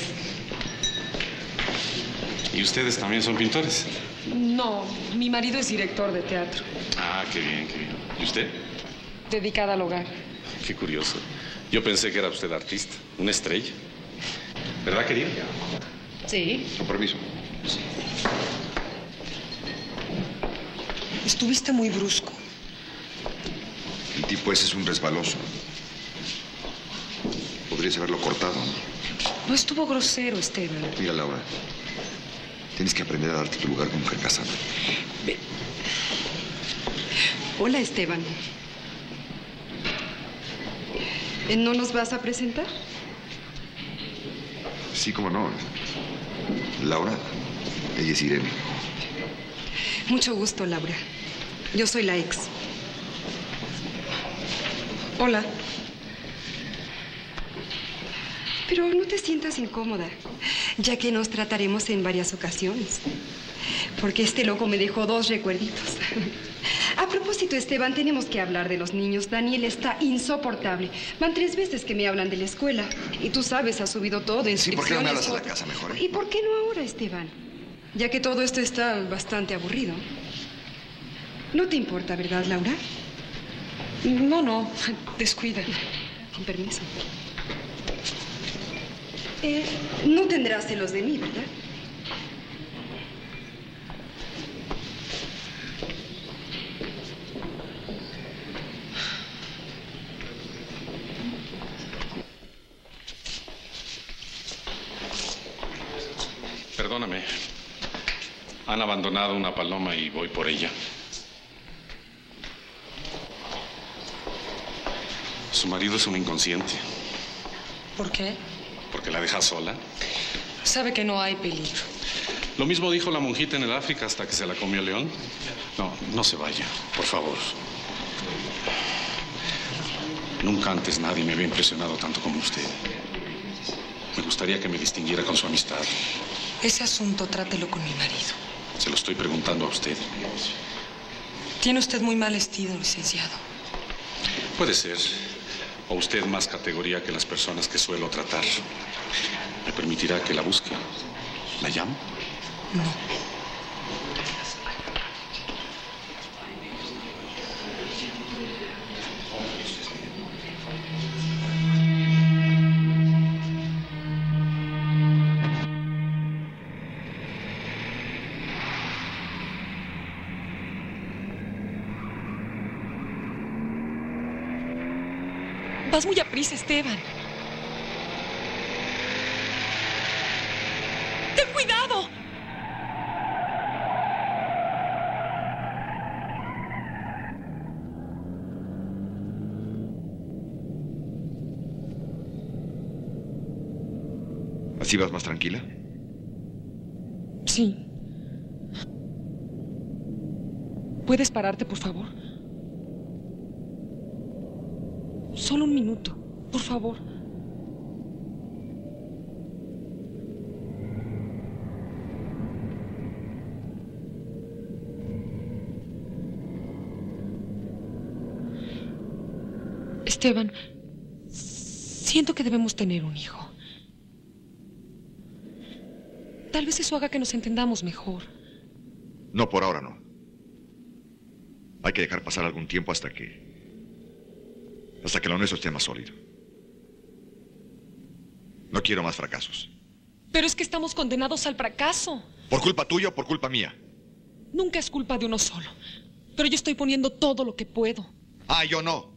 ¿Y ustedes también son pintores? No, mi marido es director de teatro. Ah, qué bien, qué bien. ¿Y usted? Dedicada al hogar. Qué curioso. Yo pensé que era usted artista, una estrella. ¿Verdad, querida? Sí. Con permiso. Estuviste muy brusco. El tipo ese es un resbaloso. Podrías haberlo cortado, ¿no? No estuvo grosero, Esteban. Mira, Laura. Tienes que aprender a darte tu lugar como mujer casada. Ve. Hola, Esteban. ¿No nos vas a presentar? Sí, cómo no. Laura, ella es Irene. Mucho gusto, Laura. Yo soy la ex. Hola. Pero no te sientas incómoda, ya que nos trataremos en varias ocasiones. Porque este loco me dejó dos recuerditos. A propósito, Esteban, tenemos que hablar de los niños. Daniel está insoportable. Van tres veces que me hablan de la escuela. Y tú sabes, ha subido todo, inscripciones... Sí, ¿por qué no me hablas fotos. a la casa mejor? ¿eh? ¿Y por qué no ahora, Esteban? Ya que todo esto está bastante aburrido. ¿No te importa, verdad, Laura? No, no. Descuida. Con permiso. Eh, no tendrás celos de mí, ¿verdad? Perdóname. Han abandonado una paloma y voy por ella. Su marido es un inconsciente. ¿Por qué? ¿Porque la deja sola? Sabe que no hay peligro. Lo mismo dijo la monjita en el África hasta que se la comió el león. No, no se vaya, por favor. Nunca antes nadie me había impresionado tanto como usted. Me gustaría que me distinguiera con su amistad. Ese asunto trátelo con mi marido. Se lo estoy preguntando a usted. Tiene usted muy mal estilo, licenciado. Puede ser. O usted más categoría que las personas que suelo tratar. ¿Me permitirá que la busque? ¿La llamo? No. Vas muy aprisa, Esteban. ¡Ten cuidado! ¿Así vas más tranquila? Sí. ¿Puedes pararte, por favor? Solo un minuto, por favor. Esteban, siento que debemos tener un hijo. Tal vez eso haga que nos entendamos mejor. No, por ahora no. Hay que dejar pasar algún tiempo hasta que... hasta que lo nuestro esté más sólido. No quiero más fracasos. Pero es que estamos condenados al fracaso. ¿Por culpa tuya o por culpa mía? Nunca es culpa de uno solo. Pero yo estoy poniendo todo lo que puedo. Ah, yo no.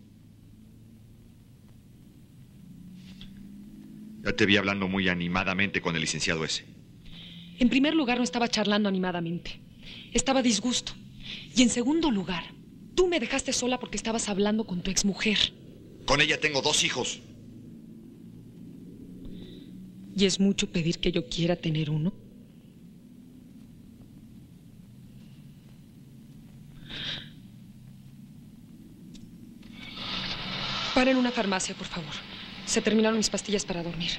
Ya te vi hablando muy animadamente con el licenciado ese. En primer lugar, no estaba charlando animadamente. Estaba a disgusto. Y en segundo lugar, tú me dejaste sola porque estabas hablando con tu exmujer. Con ella tengo dos hijos. ¿Y es mucho pedir que yo quiera tener uno? Para en una farmacia, por favor. Se terminaron mis pastillas para dormir.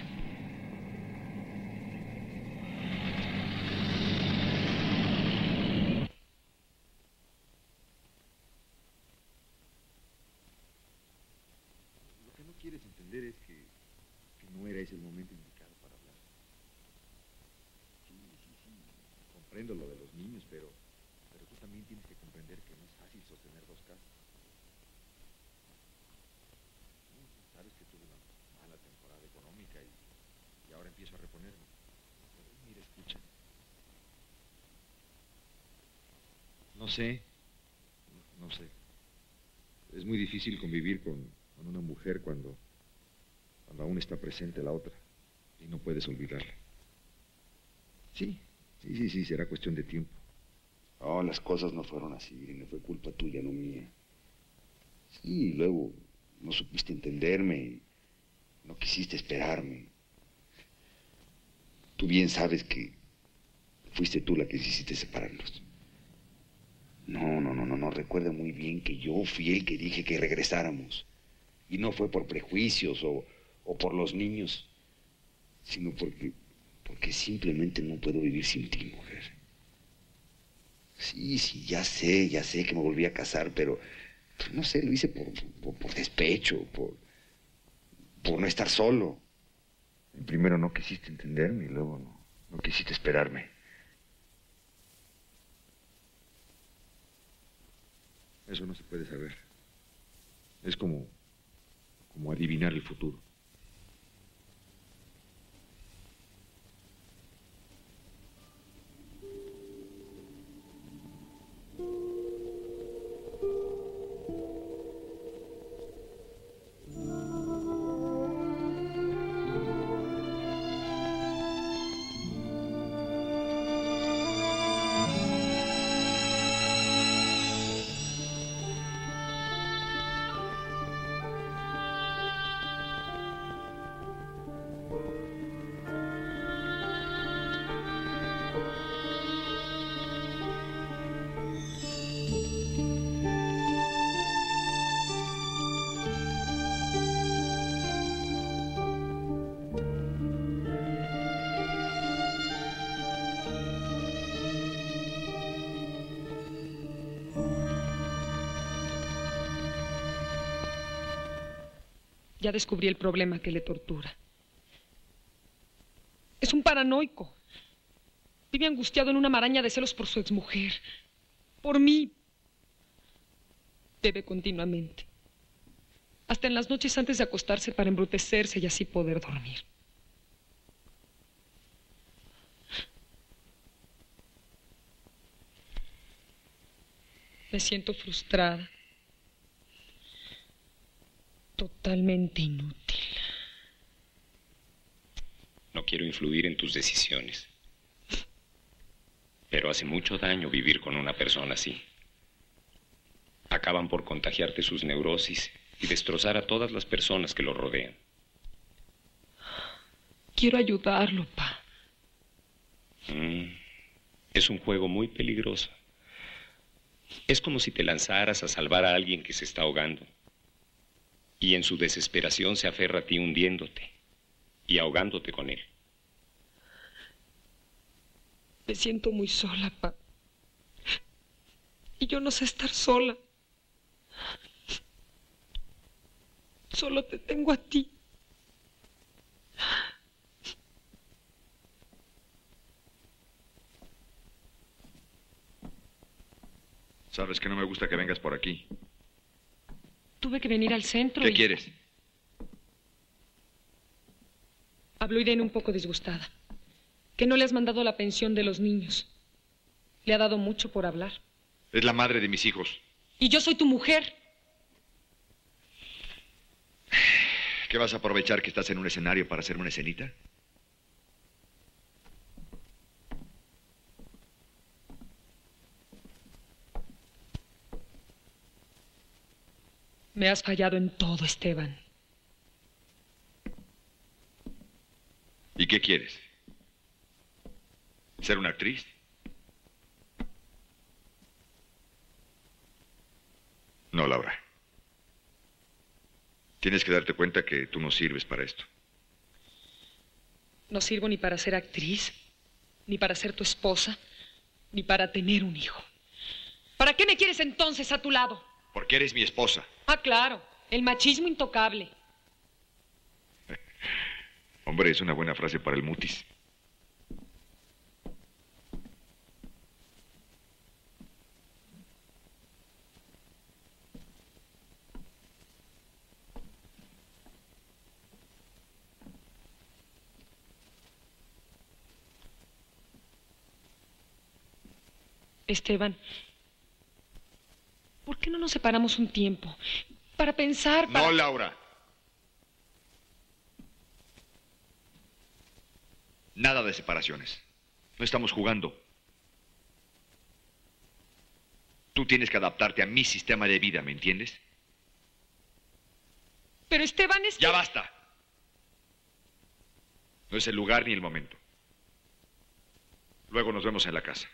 Lo que no quieres entender es que, que no era ese el momento indicado para hablar. Sí, sí, sí. Comprendo lo de los niños, pero, pero tú también tienes que comprender que no es fácil sostener dos casas. Sabes que tuve una mala temporada económica y, y ahora empiezo a reponerme. Pero mira, escucha. No sé, no, no sé. Es muy difícil convivir con, con una mujer cuando, cuando aún está presente la otra y no puedes olvidarla. Sí, sí, sí, sí, será cuestión de tiempo. No, las cosas no fueron así, no fue culpa tuya, no mía. Sí, y luego no supiste entenderme y no quisiste esperarme. Tú bien sabes que fuiste tú la que quisiste separarnos. No, no, no, no, no, recuerda muy bien que yo fui el que dije que regresáramos. Y no fue por prejuicios o, o por los niños, sino porque, porque simplemente no puedo vivir sin ti, mujer. Sí, sí, ya sé, ya sé que me volví a casar, pero, pero no sé, lo hice por, por, por despecho, por, por no estar solo. Primero no quisiste entenderme y luego no, no quisiste esperarme. Eso no se puede saber. Es como, como adivinar el futuro. Ya descubrí el problema que le tortura. Es un paranoico. Vive angustiado en una maraña de celos por su exmujer. Por mí. Bebe continuamente. Hasta en las noches antes de acostarse para embrutecerse y así poder dormir. Me siento frustrada. Totalmente inútil. No quiero influir en tus decisiones. Pero hace mucho daño vivir con una persona así. Acaban por contagiarte sus neurosis y destrozar a todas las personas que lo rodean. Quiero ayudarlo, pa. Mm, es un juego muy peligroso. Es como si te lanzaras a salvar a alguien que se está ahogando. Y en su desesperación se aferra a ti hundiéndote y ahogándote con él. Me siento muy sola, pa. Y yo no sé estar sola. Solo te tengo a ti. Sabes que no me gusta que vengas por aquí. Tuve que venir al centro. ¿Qué y... quieres? Habló Irene un poco disgustada. Que no le has mandado la pensión de los niños. Le ha dado mucho por hablar. Es la madre de mis hijos. Y yo soy tu mujer. ¿Qué vas a aprovechar que estás en un escenario para hacer una escenita? Me has fallado en todo, Esteban. ¿Y qué quieres? ¿Ser una actriz? No, Laura. Tienes que darte cuenta que tú no sirves para esto. No sirvo ni para ser actriz, ni para ser tu esposa, ni para tener un hijo. ¿Para qué me quieres entonces a tu lado? Porque eres mi esposa. Ah, claro. El machismo intocable. Hombre, es una buena frase para el mutis. Esteban, ¿por qué no nos separamos un tiempo? Para pensar, para... No, Laura. Nada de separaciones. No estamos jugando. Tú tienes que adaptarte a mi sistema de vida, ¿me entiendes? Pero Esteban es... Ya basta. No es el lugar ni el momento. Luego nos vemos en la casa.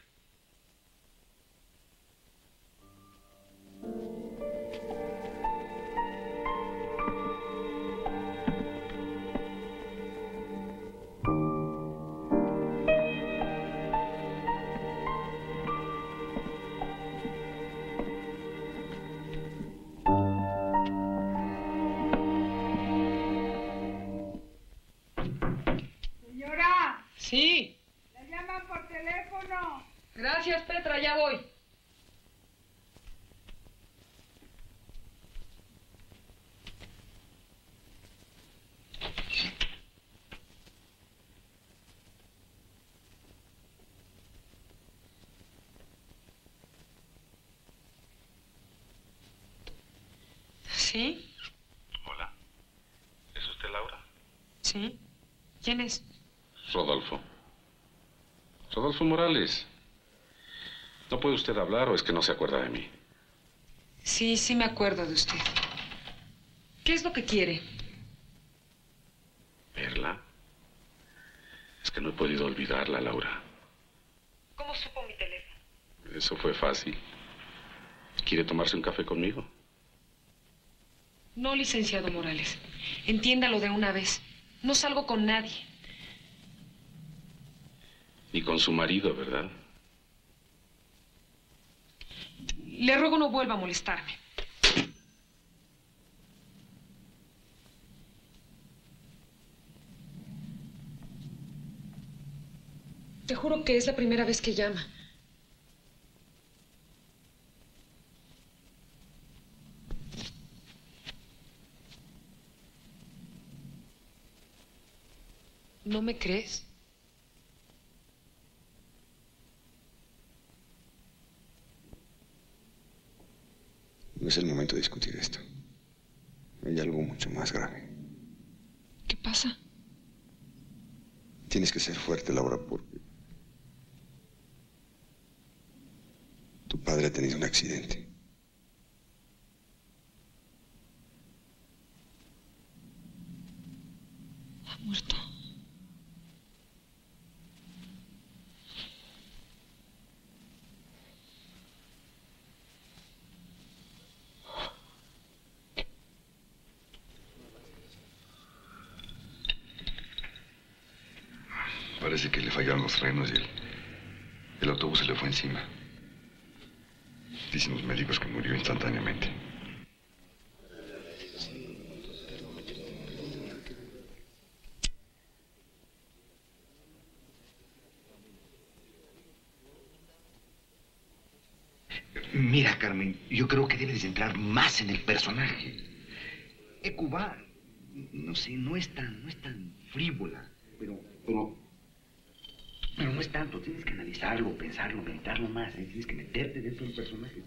¿Sí? Hola. ¿Es usted Laura? Sí. ¿Quién es? Rodolfo. Rodolfo Morales. ¿No puede usted hablar o es que no se acuerda de mí? Sí, sí me acuerdo de usted. ¿Qué es lo que quiere? ¿Verla? Es que no he podido olvidarla, Laura. ¿Cómo supo mi teléfono? Eso fue fácil. ¿Quiere tomarse un café conmigo? No, licenciado Morales. Entiéndalo de una vez. No salgo con nadie. Ni con su marido, ¿verdad? Le ruego no vuelva a molestarme. Te juro que es la primera vez que llama. ¿No me crees? No es el momento de discutir esto. Hay algo mucho más grave. ¿Qué pasa? Tienes que ser fuerte, Laura, porque tu padre ha tenido un accidente. Ha muerto. Parece que le fallaron los frenos y el, el autobús se le fue encima. Dicen los médicos que murió instantáneamente. Mira, Carmen, yo creo que debes entrar más en el personaje. Ecuba, no sé, no es tan, no es tan frívola, pero, pero, pero no es tanto. Tienes que analizarlo, pensarlo, meditarlo más, ¿eh? Tienes que meterte dentro del personaje.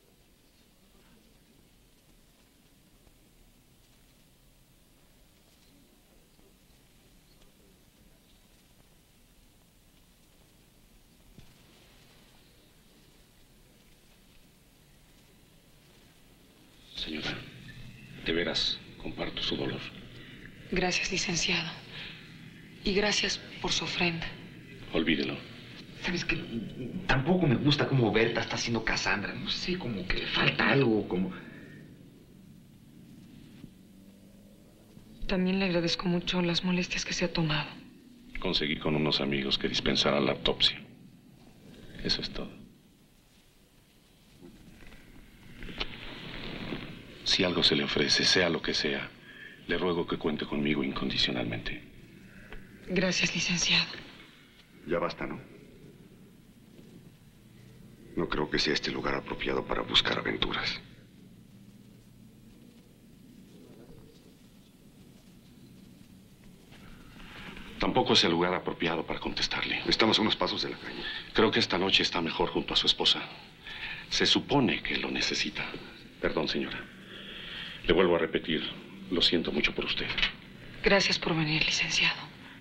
Señora, de veras comparto su dolor. Gracias, licenciado. Y gracias por su ofrenda. Olvídelo. ¿Sabes qué? Tampoco me gusta cómo Berta está haciendo Cassandra. No sé, como que le falta algo, como... También le agradezco mucho las molestias que se ha tomado. Conseguí con unos amigos que dispensaran la autopsia. Eso es todo. Si algo se le ofrece, sea lo que sea, le ruego que cuente conmigo incondicionalmente. Gracias, licenciado. Ya basta, ¿no? No creo que sea este lugar apropiado para buscar aventuras. Tampoco es el lugar apropiado para contestarle. Estamos a unos pasos de la calle. Creo que esta noche está mejor junto a su esposa. Se supone que lo necesita. Perdón, señora. Le vuelvo a repetir, lo siento mucho por usted. Gracias por venir, licenciado.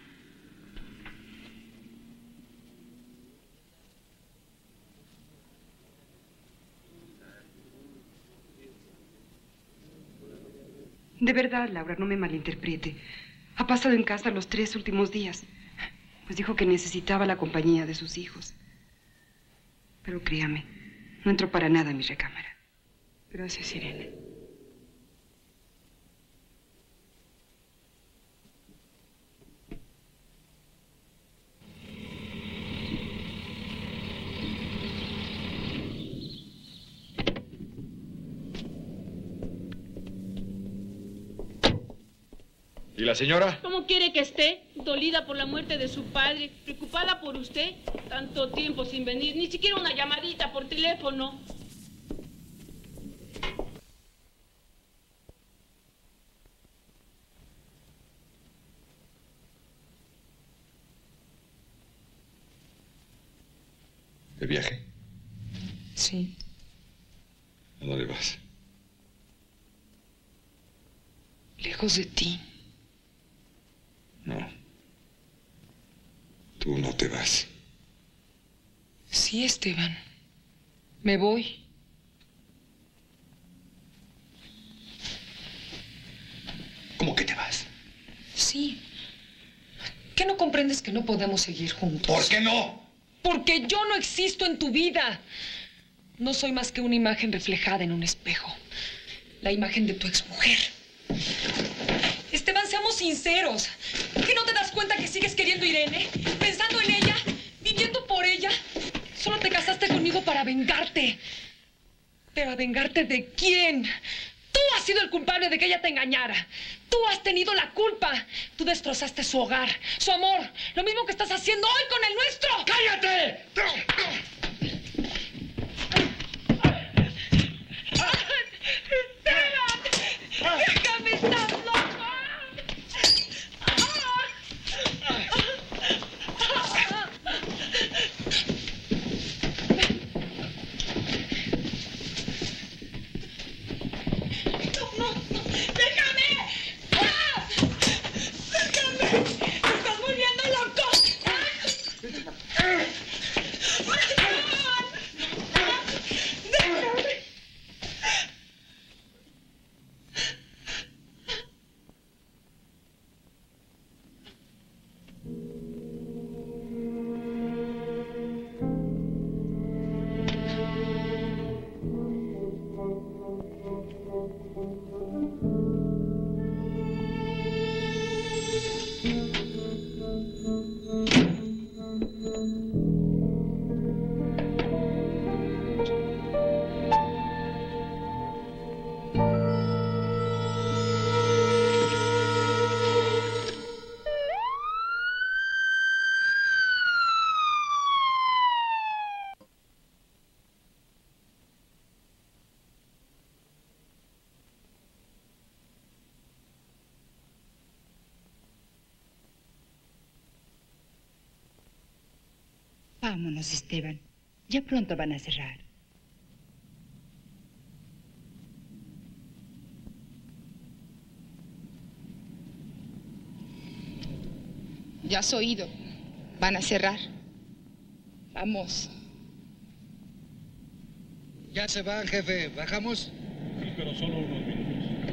De verdad, Laura, no me malinterprete. Ha pasado en casa los tres últimos días. Pues dijo que necesitaba la compañía de sus hijos. Pero créame, no entró para nada en mi recámara. Gracias, Irene. ¿Y la señora? ¿Cómo quiere que esté? Dolida por la muerte de su padre, preocupada por usted. Tanto tiempo sin venir, ni siquiera una llamadita por teléfono. ¿De viaje? Sí. ¿A dónde vas? lejos de ti. No. Tú no te vas. Sí, Esteban. Me voy. ¿Cómo que te vas? Sí. ¿Qué no comprendes que no podemos seguir juntos? ¿Por qué no? Porque yo no existo en tu vida. No soy más que una imagen reflejada en un espejo. La imagen de tu exmujer. Esteban, seamos sinceros. ¿Qué no te das cuenta que sigues queriendo a Irene? Pensando en ella, viviendo por ella. Solo te casaste conmigo para vengarte. ¿Pero a vengarte de quién? Tú has sido el culpable de que ella te engañara. Tú has tenido la culpa. Tú destrozaste su hogar, su amor. Lo mismo que estás haciendo hoy con el nuestro. ¡Cállate! ¡Esteban! ¡Déjame, estás loco! Vámonos, Esteban. Ya pronto van a cerrar. Ya has oído. Van a cerrar. Vamos. Ya se van, jefe. ¿Bajamos? Sí, pero solo unos minutos.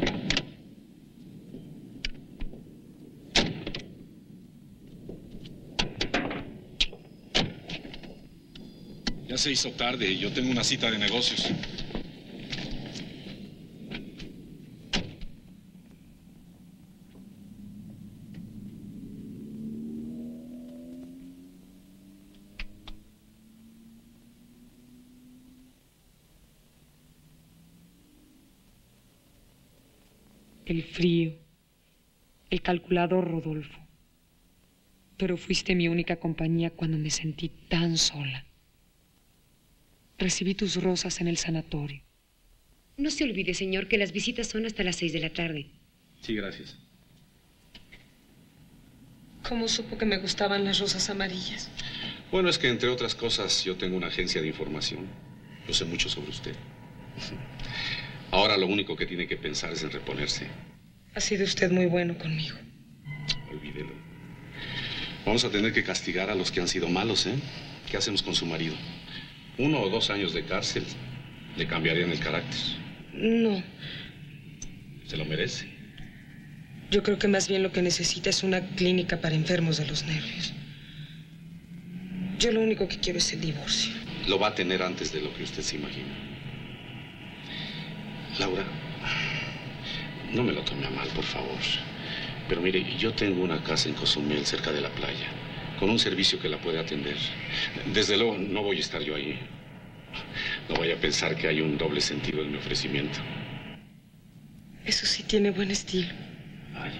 Ya se hizo tarde y yo tengo una cita de negocios. El frío, el calculador Rodolfo. Pero fuiste mi única compañía cuando me sentí tan sola. Recibí tus rosas en el sanatorio. No se olvide, señor, que las visitas son hasta las seis de la tarde. Sí, gracias. ¿Cómo supo que me gustaban las rosas amarillas? Bueno, es que entre otras cosas yo tengo una agencia de información. Yo sé mucho sobre usted. Ahora lo único que tiene que pensar es en reponerse. Ha sido usted muy bueno conmigo. Olvídelo. Vamos a tener que castigar a los que han sido malos, ¿eh? ¿Qué hacemos con su marido? Uno o dos años de cárcel le cambiarían el carácter. No. Se lo merece. Yo creo que más bien lo que necesita es una clínica para enfermos de los nervios. Yo lo único que quiero es el divorcio. Lo va a tener antes de lo que usted se imagina. Laura, no me lo tome a mal, por favor. Pero mire, yo tengo una casa en Cozumel, cerca de la playa, con un servicio que la puede atender. Desde luego, no voy a estar yo ahí. No vaya a pensar que hay un doble sentido en mi ofrecimiento. Eso sí tiene buen estilo. Ay.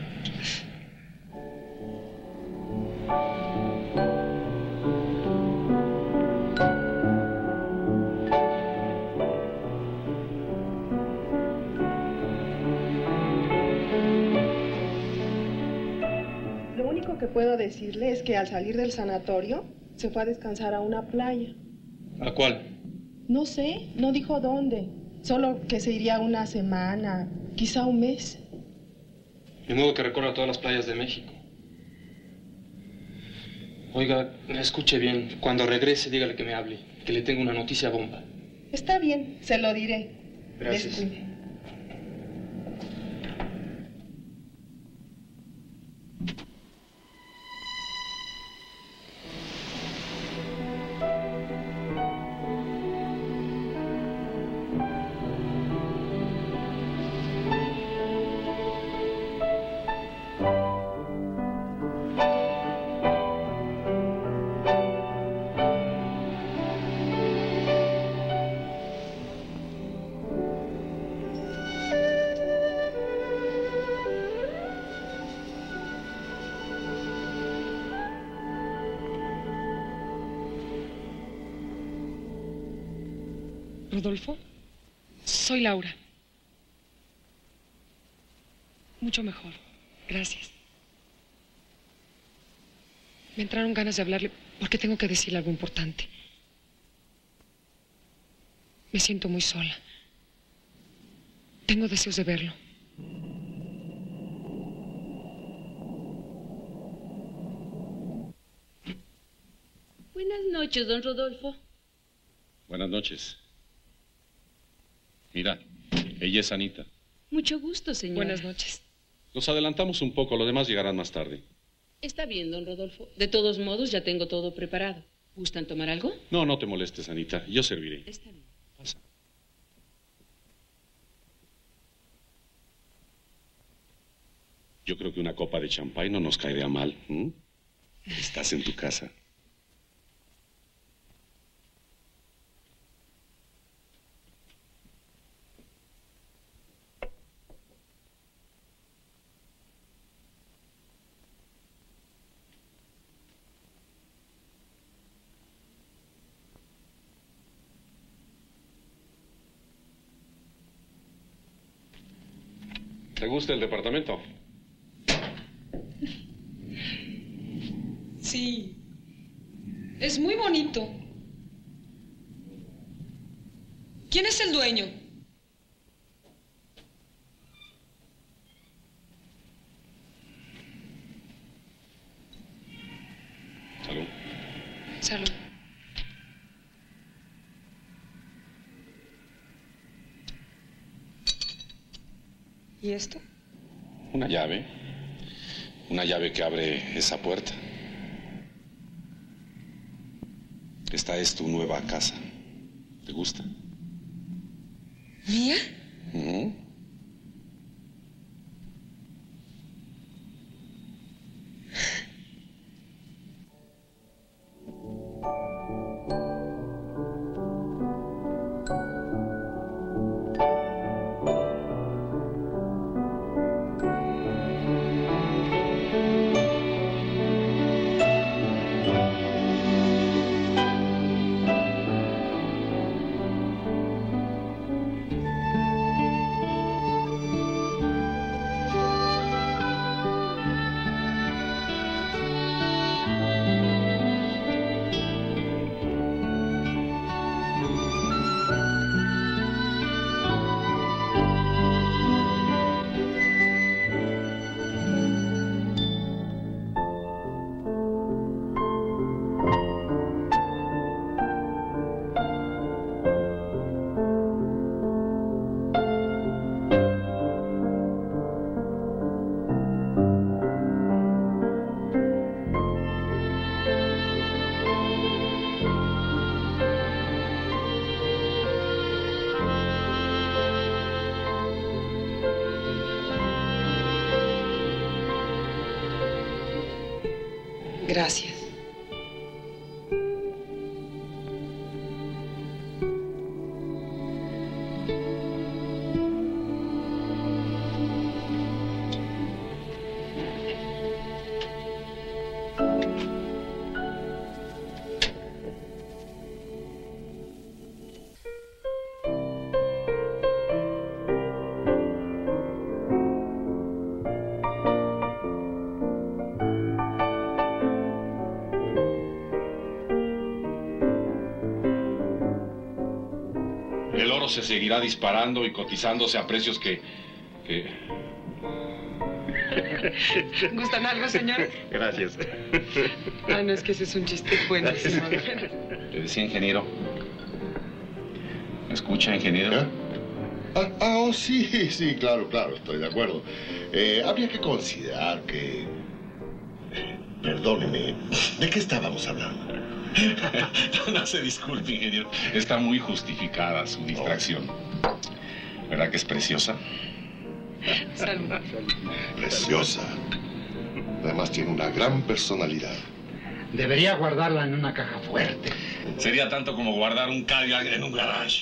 Lo único que puedo decirle es que al salir del sanatorio se fue a descansar a una playa. ¿A cuál? No sé, no dijo dónde. Solo que se iría una semana, quizá un mes. De modo que recorra todas las playas de México. Oiga, escuche bien. Cuando regrese, dígale que me hable, que le tengo una noticia bomba. Está bien, se lo diré. Gracias. Descuide. Rodolfo, soy Laura. Mucho mejor, gracias. Me entraron ganas de hablarle porque tengo que decirle algo importante. Me siento muy sola. Tengo deseos de verlo. Buenas noches, don Rodolfo. Buenas noches. Mira, ella es Anita. Mucho gusto, señor. Buenas noches. Nos adelantamos un poco, los demás llegarán más tarde. Está bien, don Rodolfo. De todos modos, ya tengo todo preparado. ¿Gustan tomar algo? No, no te molestes, Anita. Yo serviré. Está bien. Pasa. Yo creo que una copa de champán no nos caería mal. ¿Mm? Estás en tu casa. ¿Te gusta el departamento? Sí. Es muy bonito. ¿Quién es el dueño? Salud. Salud. ¿Y esto? Una llave. Una llave que abre esa puerta. Esta es tu nueva casa. ¿Te gusta? ¿Mía? Uh-huh. Gracias. Se seguirá disparando y cotizándose a precios que... que... ¿Gustan algo, señores? Gracias. Ay, no, es que ese es un chiste buenísimo. Le decía, ingeniero. ¿Me escucha, ingeniero? ¿Eh? Ah, ah, oh, sí, sí, claro, claro, estoy de acuerdo. Eh, habría que considerar que... Eh, perdóneme, ¿de qué estábamos hablando? No se disculpe, ingeniero. Está muy justificada su distracción. ¿Verdad que es preciosa? Salud. Preciosa. Además tiene una gran personalidad. Debería guardarla en una caja fuerte. Sería tanto como guardar un Cadillac en un garage.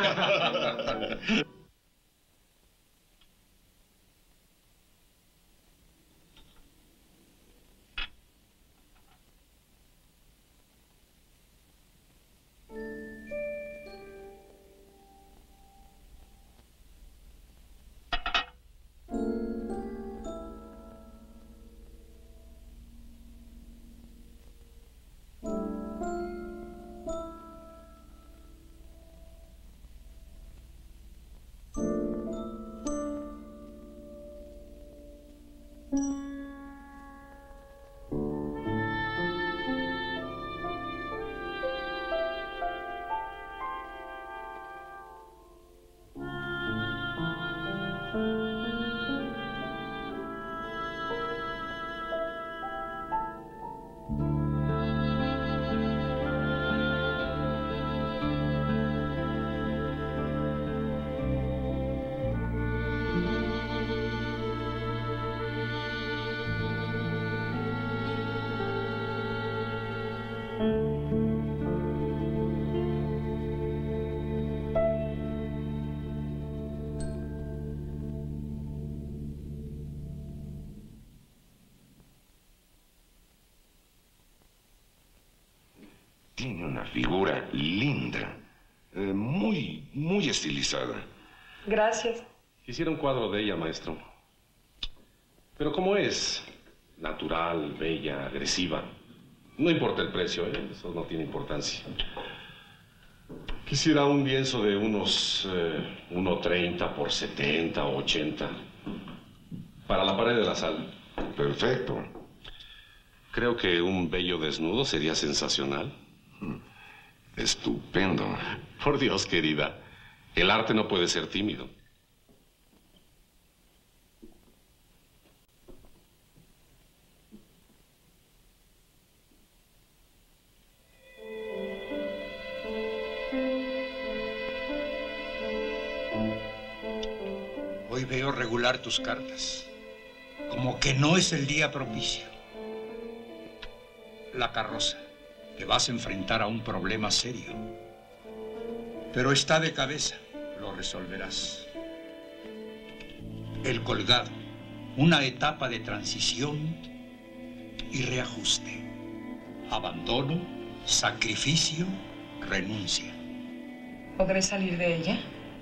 Tiene una figura linda, eh, muy, muy estilizada. Gracias. Quisiera un cuadro de ella, maestro. Pero ¿cómo es? Natural, bella, agresiva. No importa el precio, ¿eh? Eso no tiene importancia. Quisiera un lienzo de unos eh, uno treinta por setenta o ochenta. Para la pared de la sala. Perfecto. Creo que un bello desnudo sería sensacional. Estupendo. Por Dios, querida. El arte no puede ser tímido. Hoy veo regular tus cartas. Como que no es el día propicio. La carroza. Te vas a enfrentar a un problema serio. Pero está de cabeza. Lo resolverás. El colgado. Una etapa de transición y reajuste. Abandono, sacrificio, renuncia. ¿Podré salir de ella?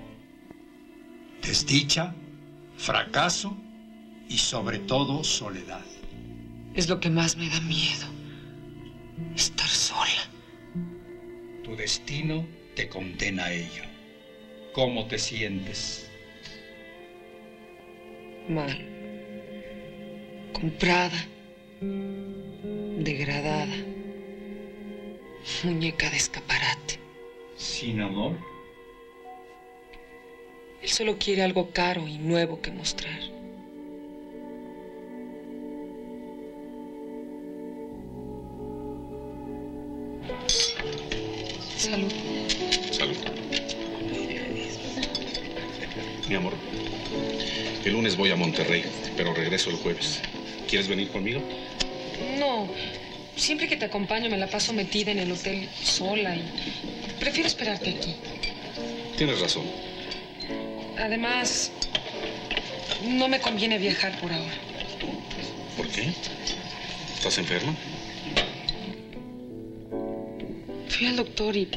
Desdicha, fracaso y sobre todo soledad. Es lo que más me da miedo. Estar sola. Tu destino te condena a ello. ¿Cómo te sientes? Mal. Comprada. Degradada. Muñeca de escaparate. ¿Sin amor? Él solo quiere algo caro y nuevo que mostrar. Salud. Salud. Mi amor, el lunes voy a Monterrey, pero regreso el jueves. ¿Quieres venir conmigo? No. Siempre que te acompaño me la paso metida en el hotel sola y prefiero esperarte aquí. Tienes razón. Además, no me conviene viajar por ahora. ¿Por qué? ¿Estás enferma? Fui al doctor y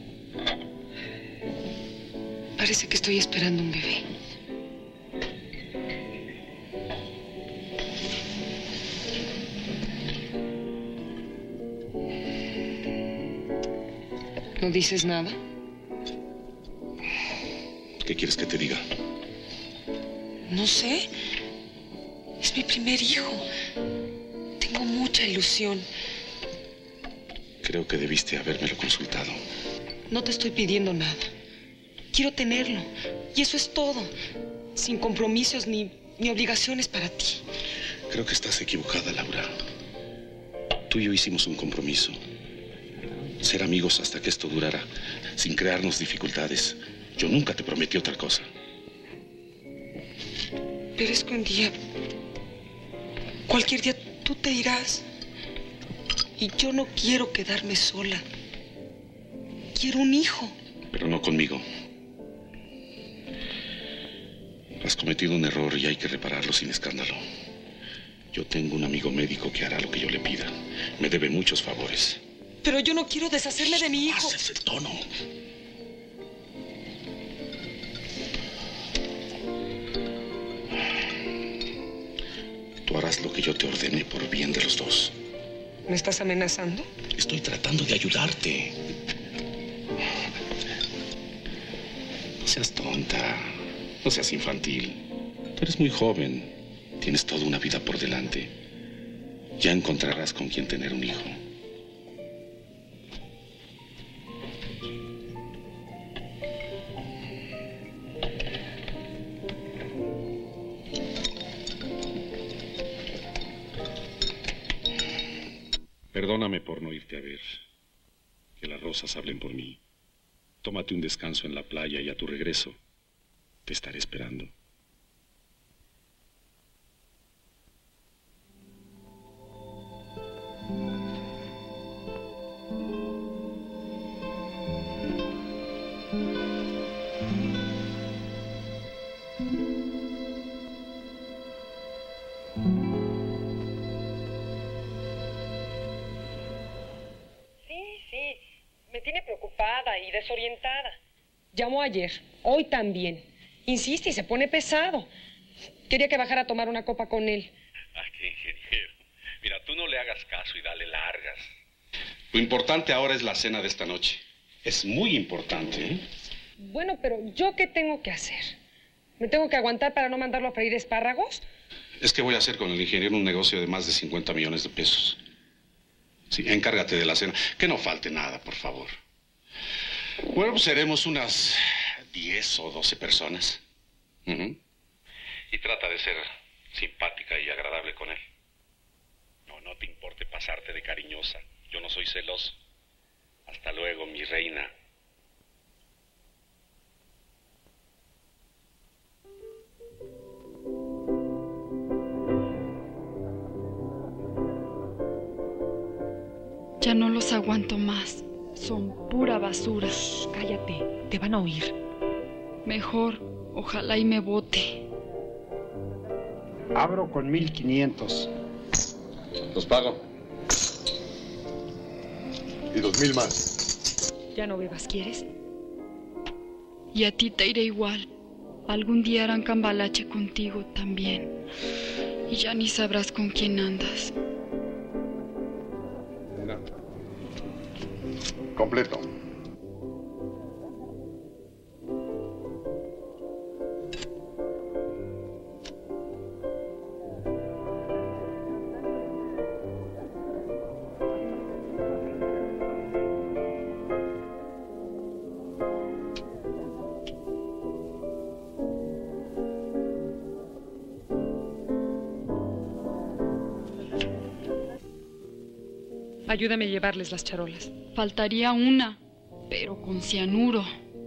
parece que estoy esperando un bebé. ¿No dices nada? ¿Qué quieres que te diga? No sé. Es mi primer hijo. Tengo mucha ilusión. Creo que debiste habérmelo consultado. No te estoy pidiendo nada. Quiero tenerlo. Y eso es todo. Sin compromisos ni, ni obligaciones para ti. Creo que estás equivocada, Laura. Tú y yo hicimos un compromiso. Ser amigos hasta que esto durara, sin crearnos dificultades. Yo nunca te prometí otra cosa. Pero es que un día, cualquier día tú te irás. Y yo no quiero quedarme sola. Quiero un hijo. Pero no conmigo. Has cometido un error y hay que repararlo sin escándalo. Yo tengo un amigo médico que hará lo que yo le pida. Me debe muchos favores. Pero yo no quiero deshacerme de mi hijo. Haces el tono. Tú harás lo que yo te ordene por bien de los dos. ¿Me estás amenazando? Estoy tratando de ayudarte. No seas tonta. No seas infantil. Tú eres muy joven. Tienes toda una vida por delante. Ya encontrarás con quién tener un hijo. Perdóname por no irte a ver. Que las rosas hablen por mí. Tómate un descanso en la playa y a tu regreso te estaré esperando. Y desorientada. Llamó ayer, hoy también. Insiste y se pone pesado. Quería que bajara a tomar una copa con él. Ah, qué ingeniero. Mira, tú no le hagas caso y dale largas. Lo importante ahora es la cena de esta noche. Es muy importante, ¿eh? Bueno, pero ¿yo qué tengo que hacer? ¿Me tengo que aguantar para no mandarlo a freír espárragos? Es que voy a hacer con el ingeniero un negocio de más de cincuenta millones de pesos. Sí, encárgate de la cena. Que no falte nada, por favor. Bueno, pues seremos unas diez o doce personas. Uh-huh. Y trata de ser simpática y agradable con él. No, no te importe pasarte de cariñosa. Yo no soy celoso. Hasta luego, mi reina. Ya no los aguanto más. Son pura basura. Shh, cállate, te van a oír. Mejor, ojalá y me bote. Abro con mil quinientos. Los pago. Y dos mil más. Ya no bebas, ¿quieres? Y a ti te iré igual. Algún día harán cambalache contigo también. Y ya ni sabrás con quién andas. Completo. Ayúdame a llevarles las charolas. Faltaría una, pero con cianuro.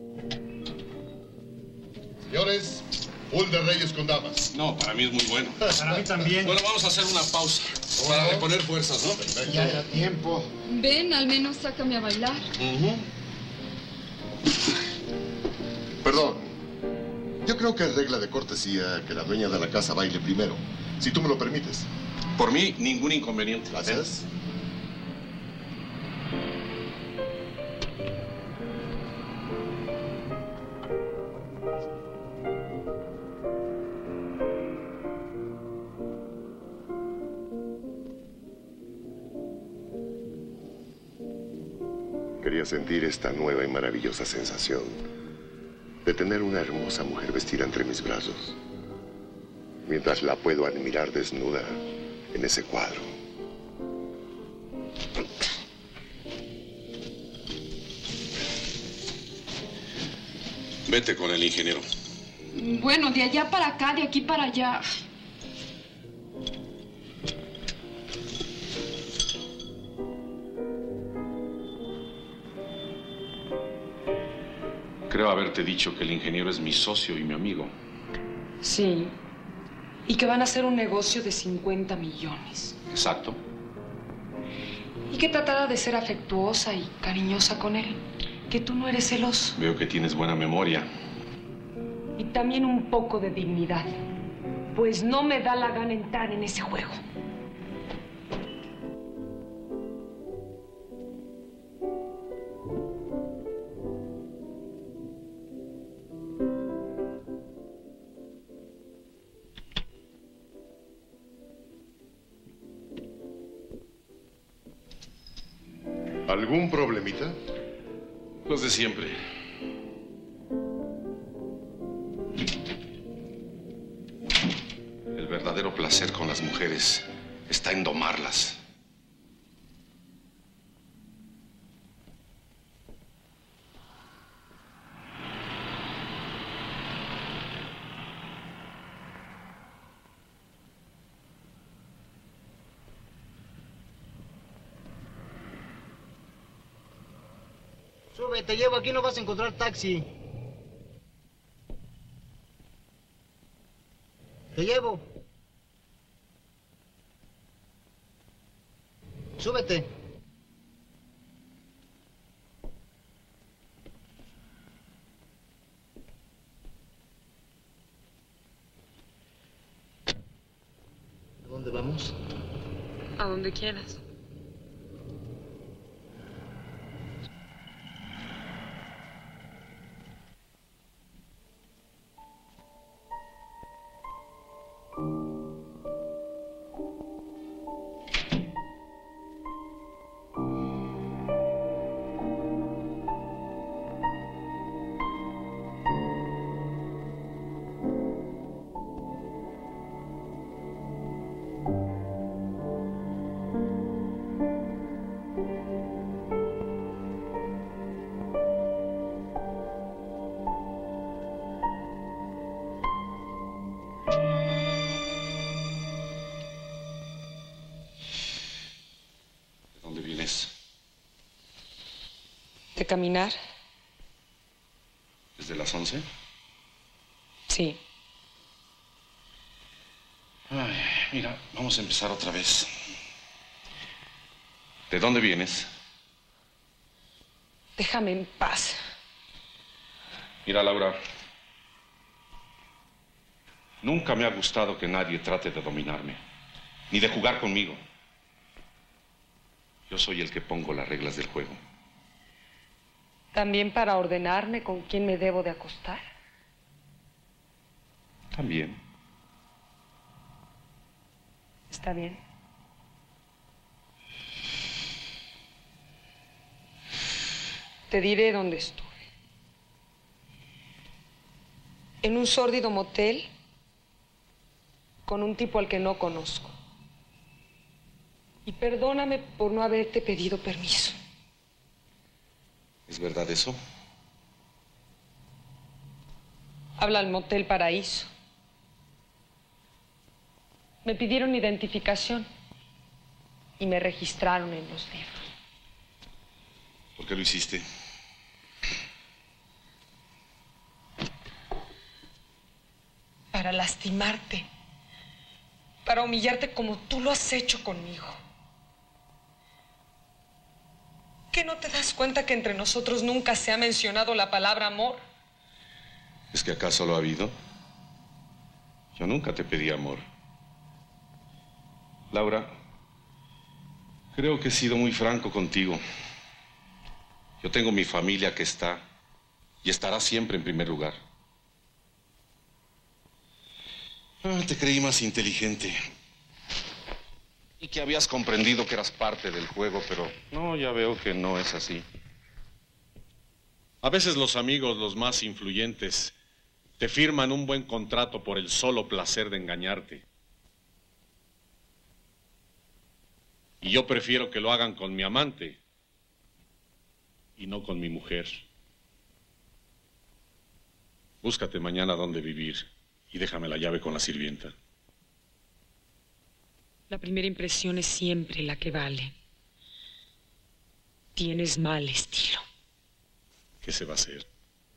Señores, pool de reyes con damas. No, para mí es muy bueno. Para mí también. Bueno, vamos a hacer una pausa para reponer fuerzas, ¿no? Perfecto. Ya era tiempo. Ven, al menos sácame a bailar. Uh-huh. Perdón. Yo creo que es regla de cortesía que la dueña de la casa baile primero. Si tú me lo permites. Por mí, ningún inconveniente. Gracias. Quería sentir esta nueva y maravillosa sensación de tener una hermosa mujer vestida entre mis brazos. mientras la puedo admirar desnuda en ese cuadro. Vete con el ingeniero. Bueno, de allá para acá, de aquí para allá. Creo haberte dicho que el ingeniero es mi socio y mi amigo. Sí. Y que van a hacer un negocio de cincuenta millones. Exacto. Y que tratará de ser afectuosa y cariñosa con él. Que tú no eres celoso. Veo que tienes buena memoria. Y también un poco de dignidad. Pues no me da la gana entrar en ese juego. ¿Algún problemita? Los de siempre. El verdadero placer con las mujeres está en domarlas. Sube, te llevo, aquí no vas a encontrar taxi. Te llevo. Súbete. ¿A dónde vamos? A donde quieras. ¿De caminar? ¿Desde las once? Sí. Ay, mira, vamos a empezar otra vez. ¿De dónde vienes? Déjame en paz. Mira, Laura, nunca me ha gustado que nadie trate de dominarme, ni de jugar conmigo. Yo soy el que pongo las reglas del juego. ¿También para ordenarme con quién me debo de acostar? También. Está bien. Te diré dónde estuve. En un sórdido motel con un tipo al que no conozco. Y perdóname por no haberte pedido permiso. ¿Es verdad eso? Habla el Motel Paraíso. Me pidieron identificación y me registraron en los libros. ¿Por qué lo hiciste? Para lastimarte. Para humillarte como tú lo has hecho conmigo. ¿Qué no te das cuenta que entre nosotros nunca se ha mencionado la palabra amor? ¿Es que acaso lo ha habido? Yo nunca te pedí amor. Laura, creo que he sido muy franco contigo. Yo tengo mi familia que está y estará siempre en primer lugar. Ah, te creí más inteligente. Y que habías comprendido que eras parte del juego, pero no, ya veo que no es así. A veces los amigos, los más influyentes, te firman un buen contrato por el solo placer de engañarte. Y yo prefiero que lo hagan con mi amante y no con mi mujer. Búscate mañana dónde vivir y déjame la llave con la sirvienta. La primera impresión es siempre la que vale. Tienes mal estilo. ¿Qué se va a hacer?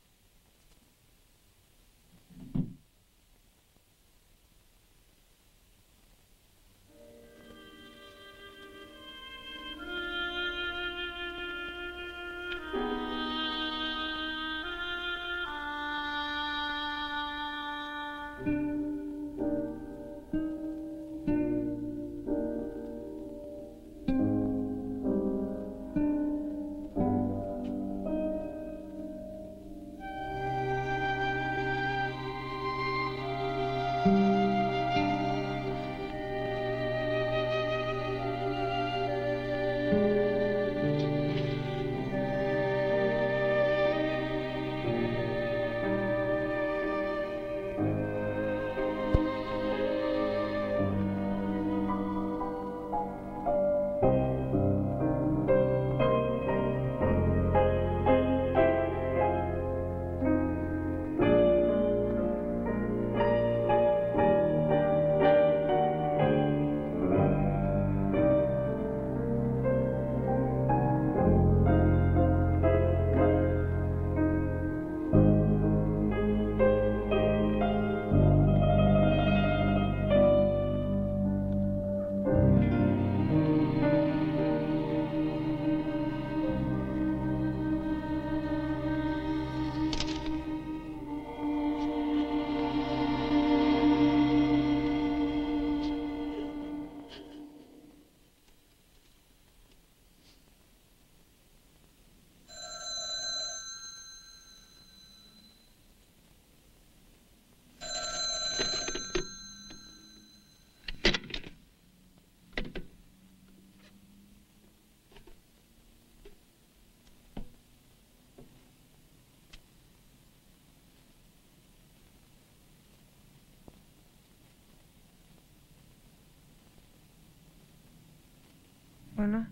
Bueno.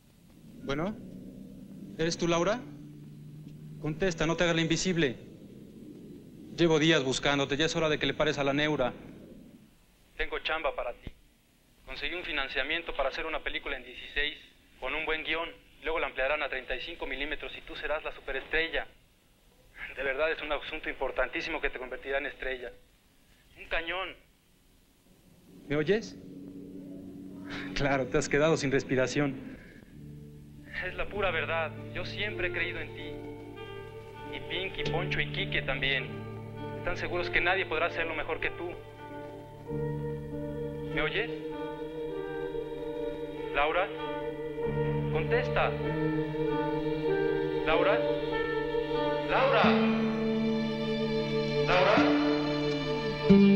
Bueno. ¿Eres tú, Laura? Contesta, no te hagas la invisible. Llevo días buscándote, ya es hora de que le pares a la neura. Tengo chamba para ti. Conseguí un financiamiento para hacer una película en dieciséis, con un buen guión. Luego la ampliarán a treinta y cinco milímetros y tú serás la superestrella. De verdad es un asunto importantísimo que te convertirá en estrella. Un cañón. ¿Me oyes? Claro, te has quedado sin respiración. Es la pura verdad. Yo siempre he creído en ti. Y Pink, y Poncho, y Quique también. Están seguros que nadie podrá hacerlo mejor que tú. ¿Me oyes? ¿Laura? Contesta. ¿Laura? ¿Laura? ¿Laura?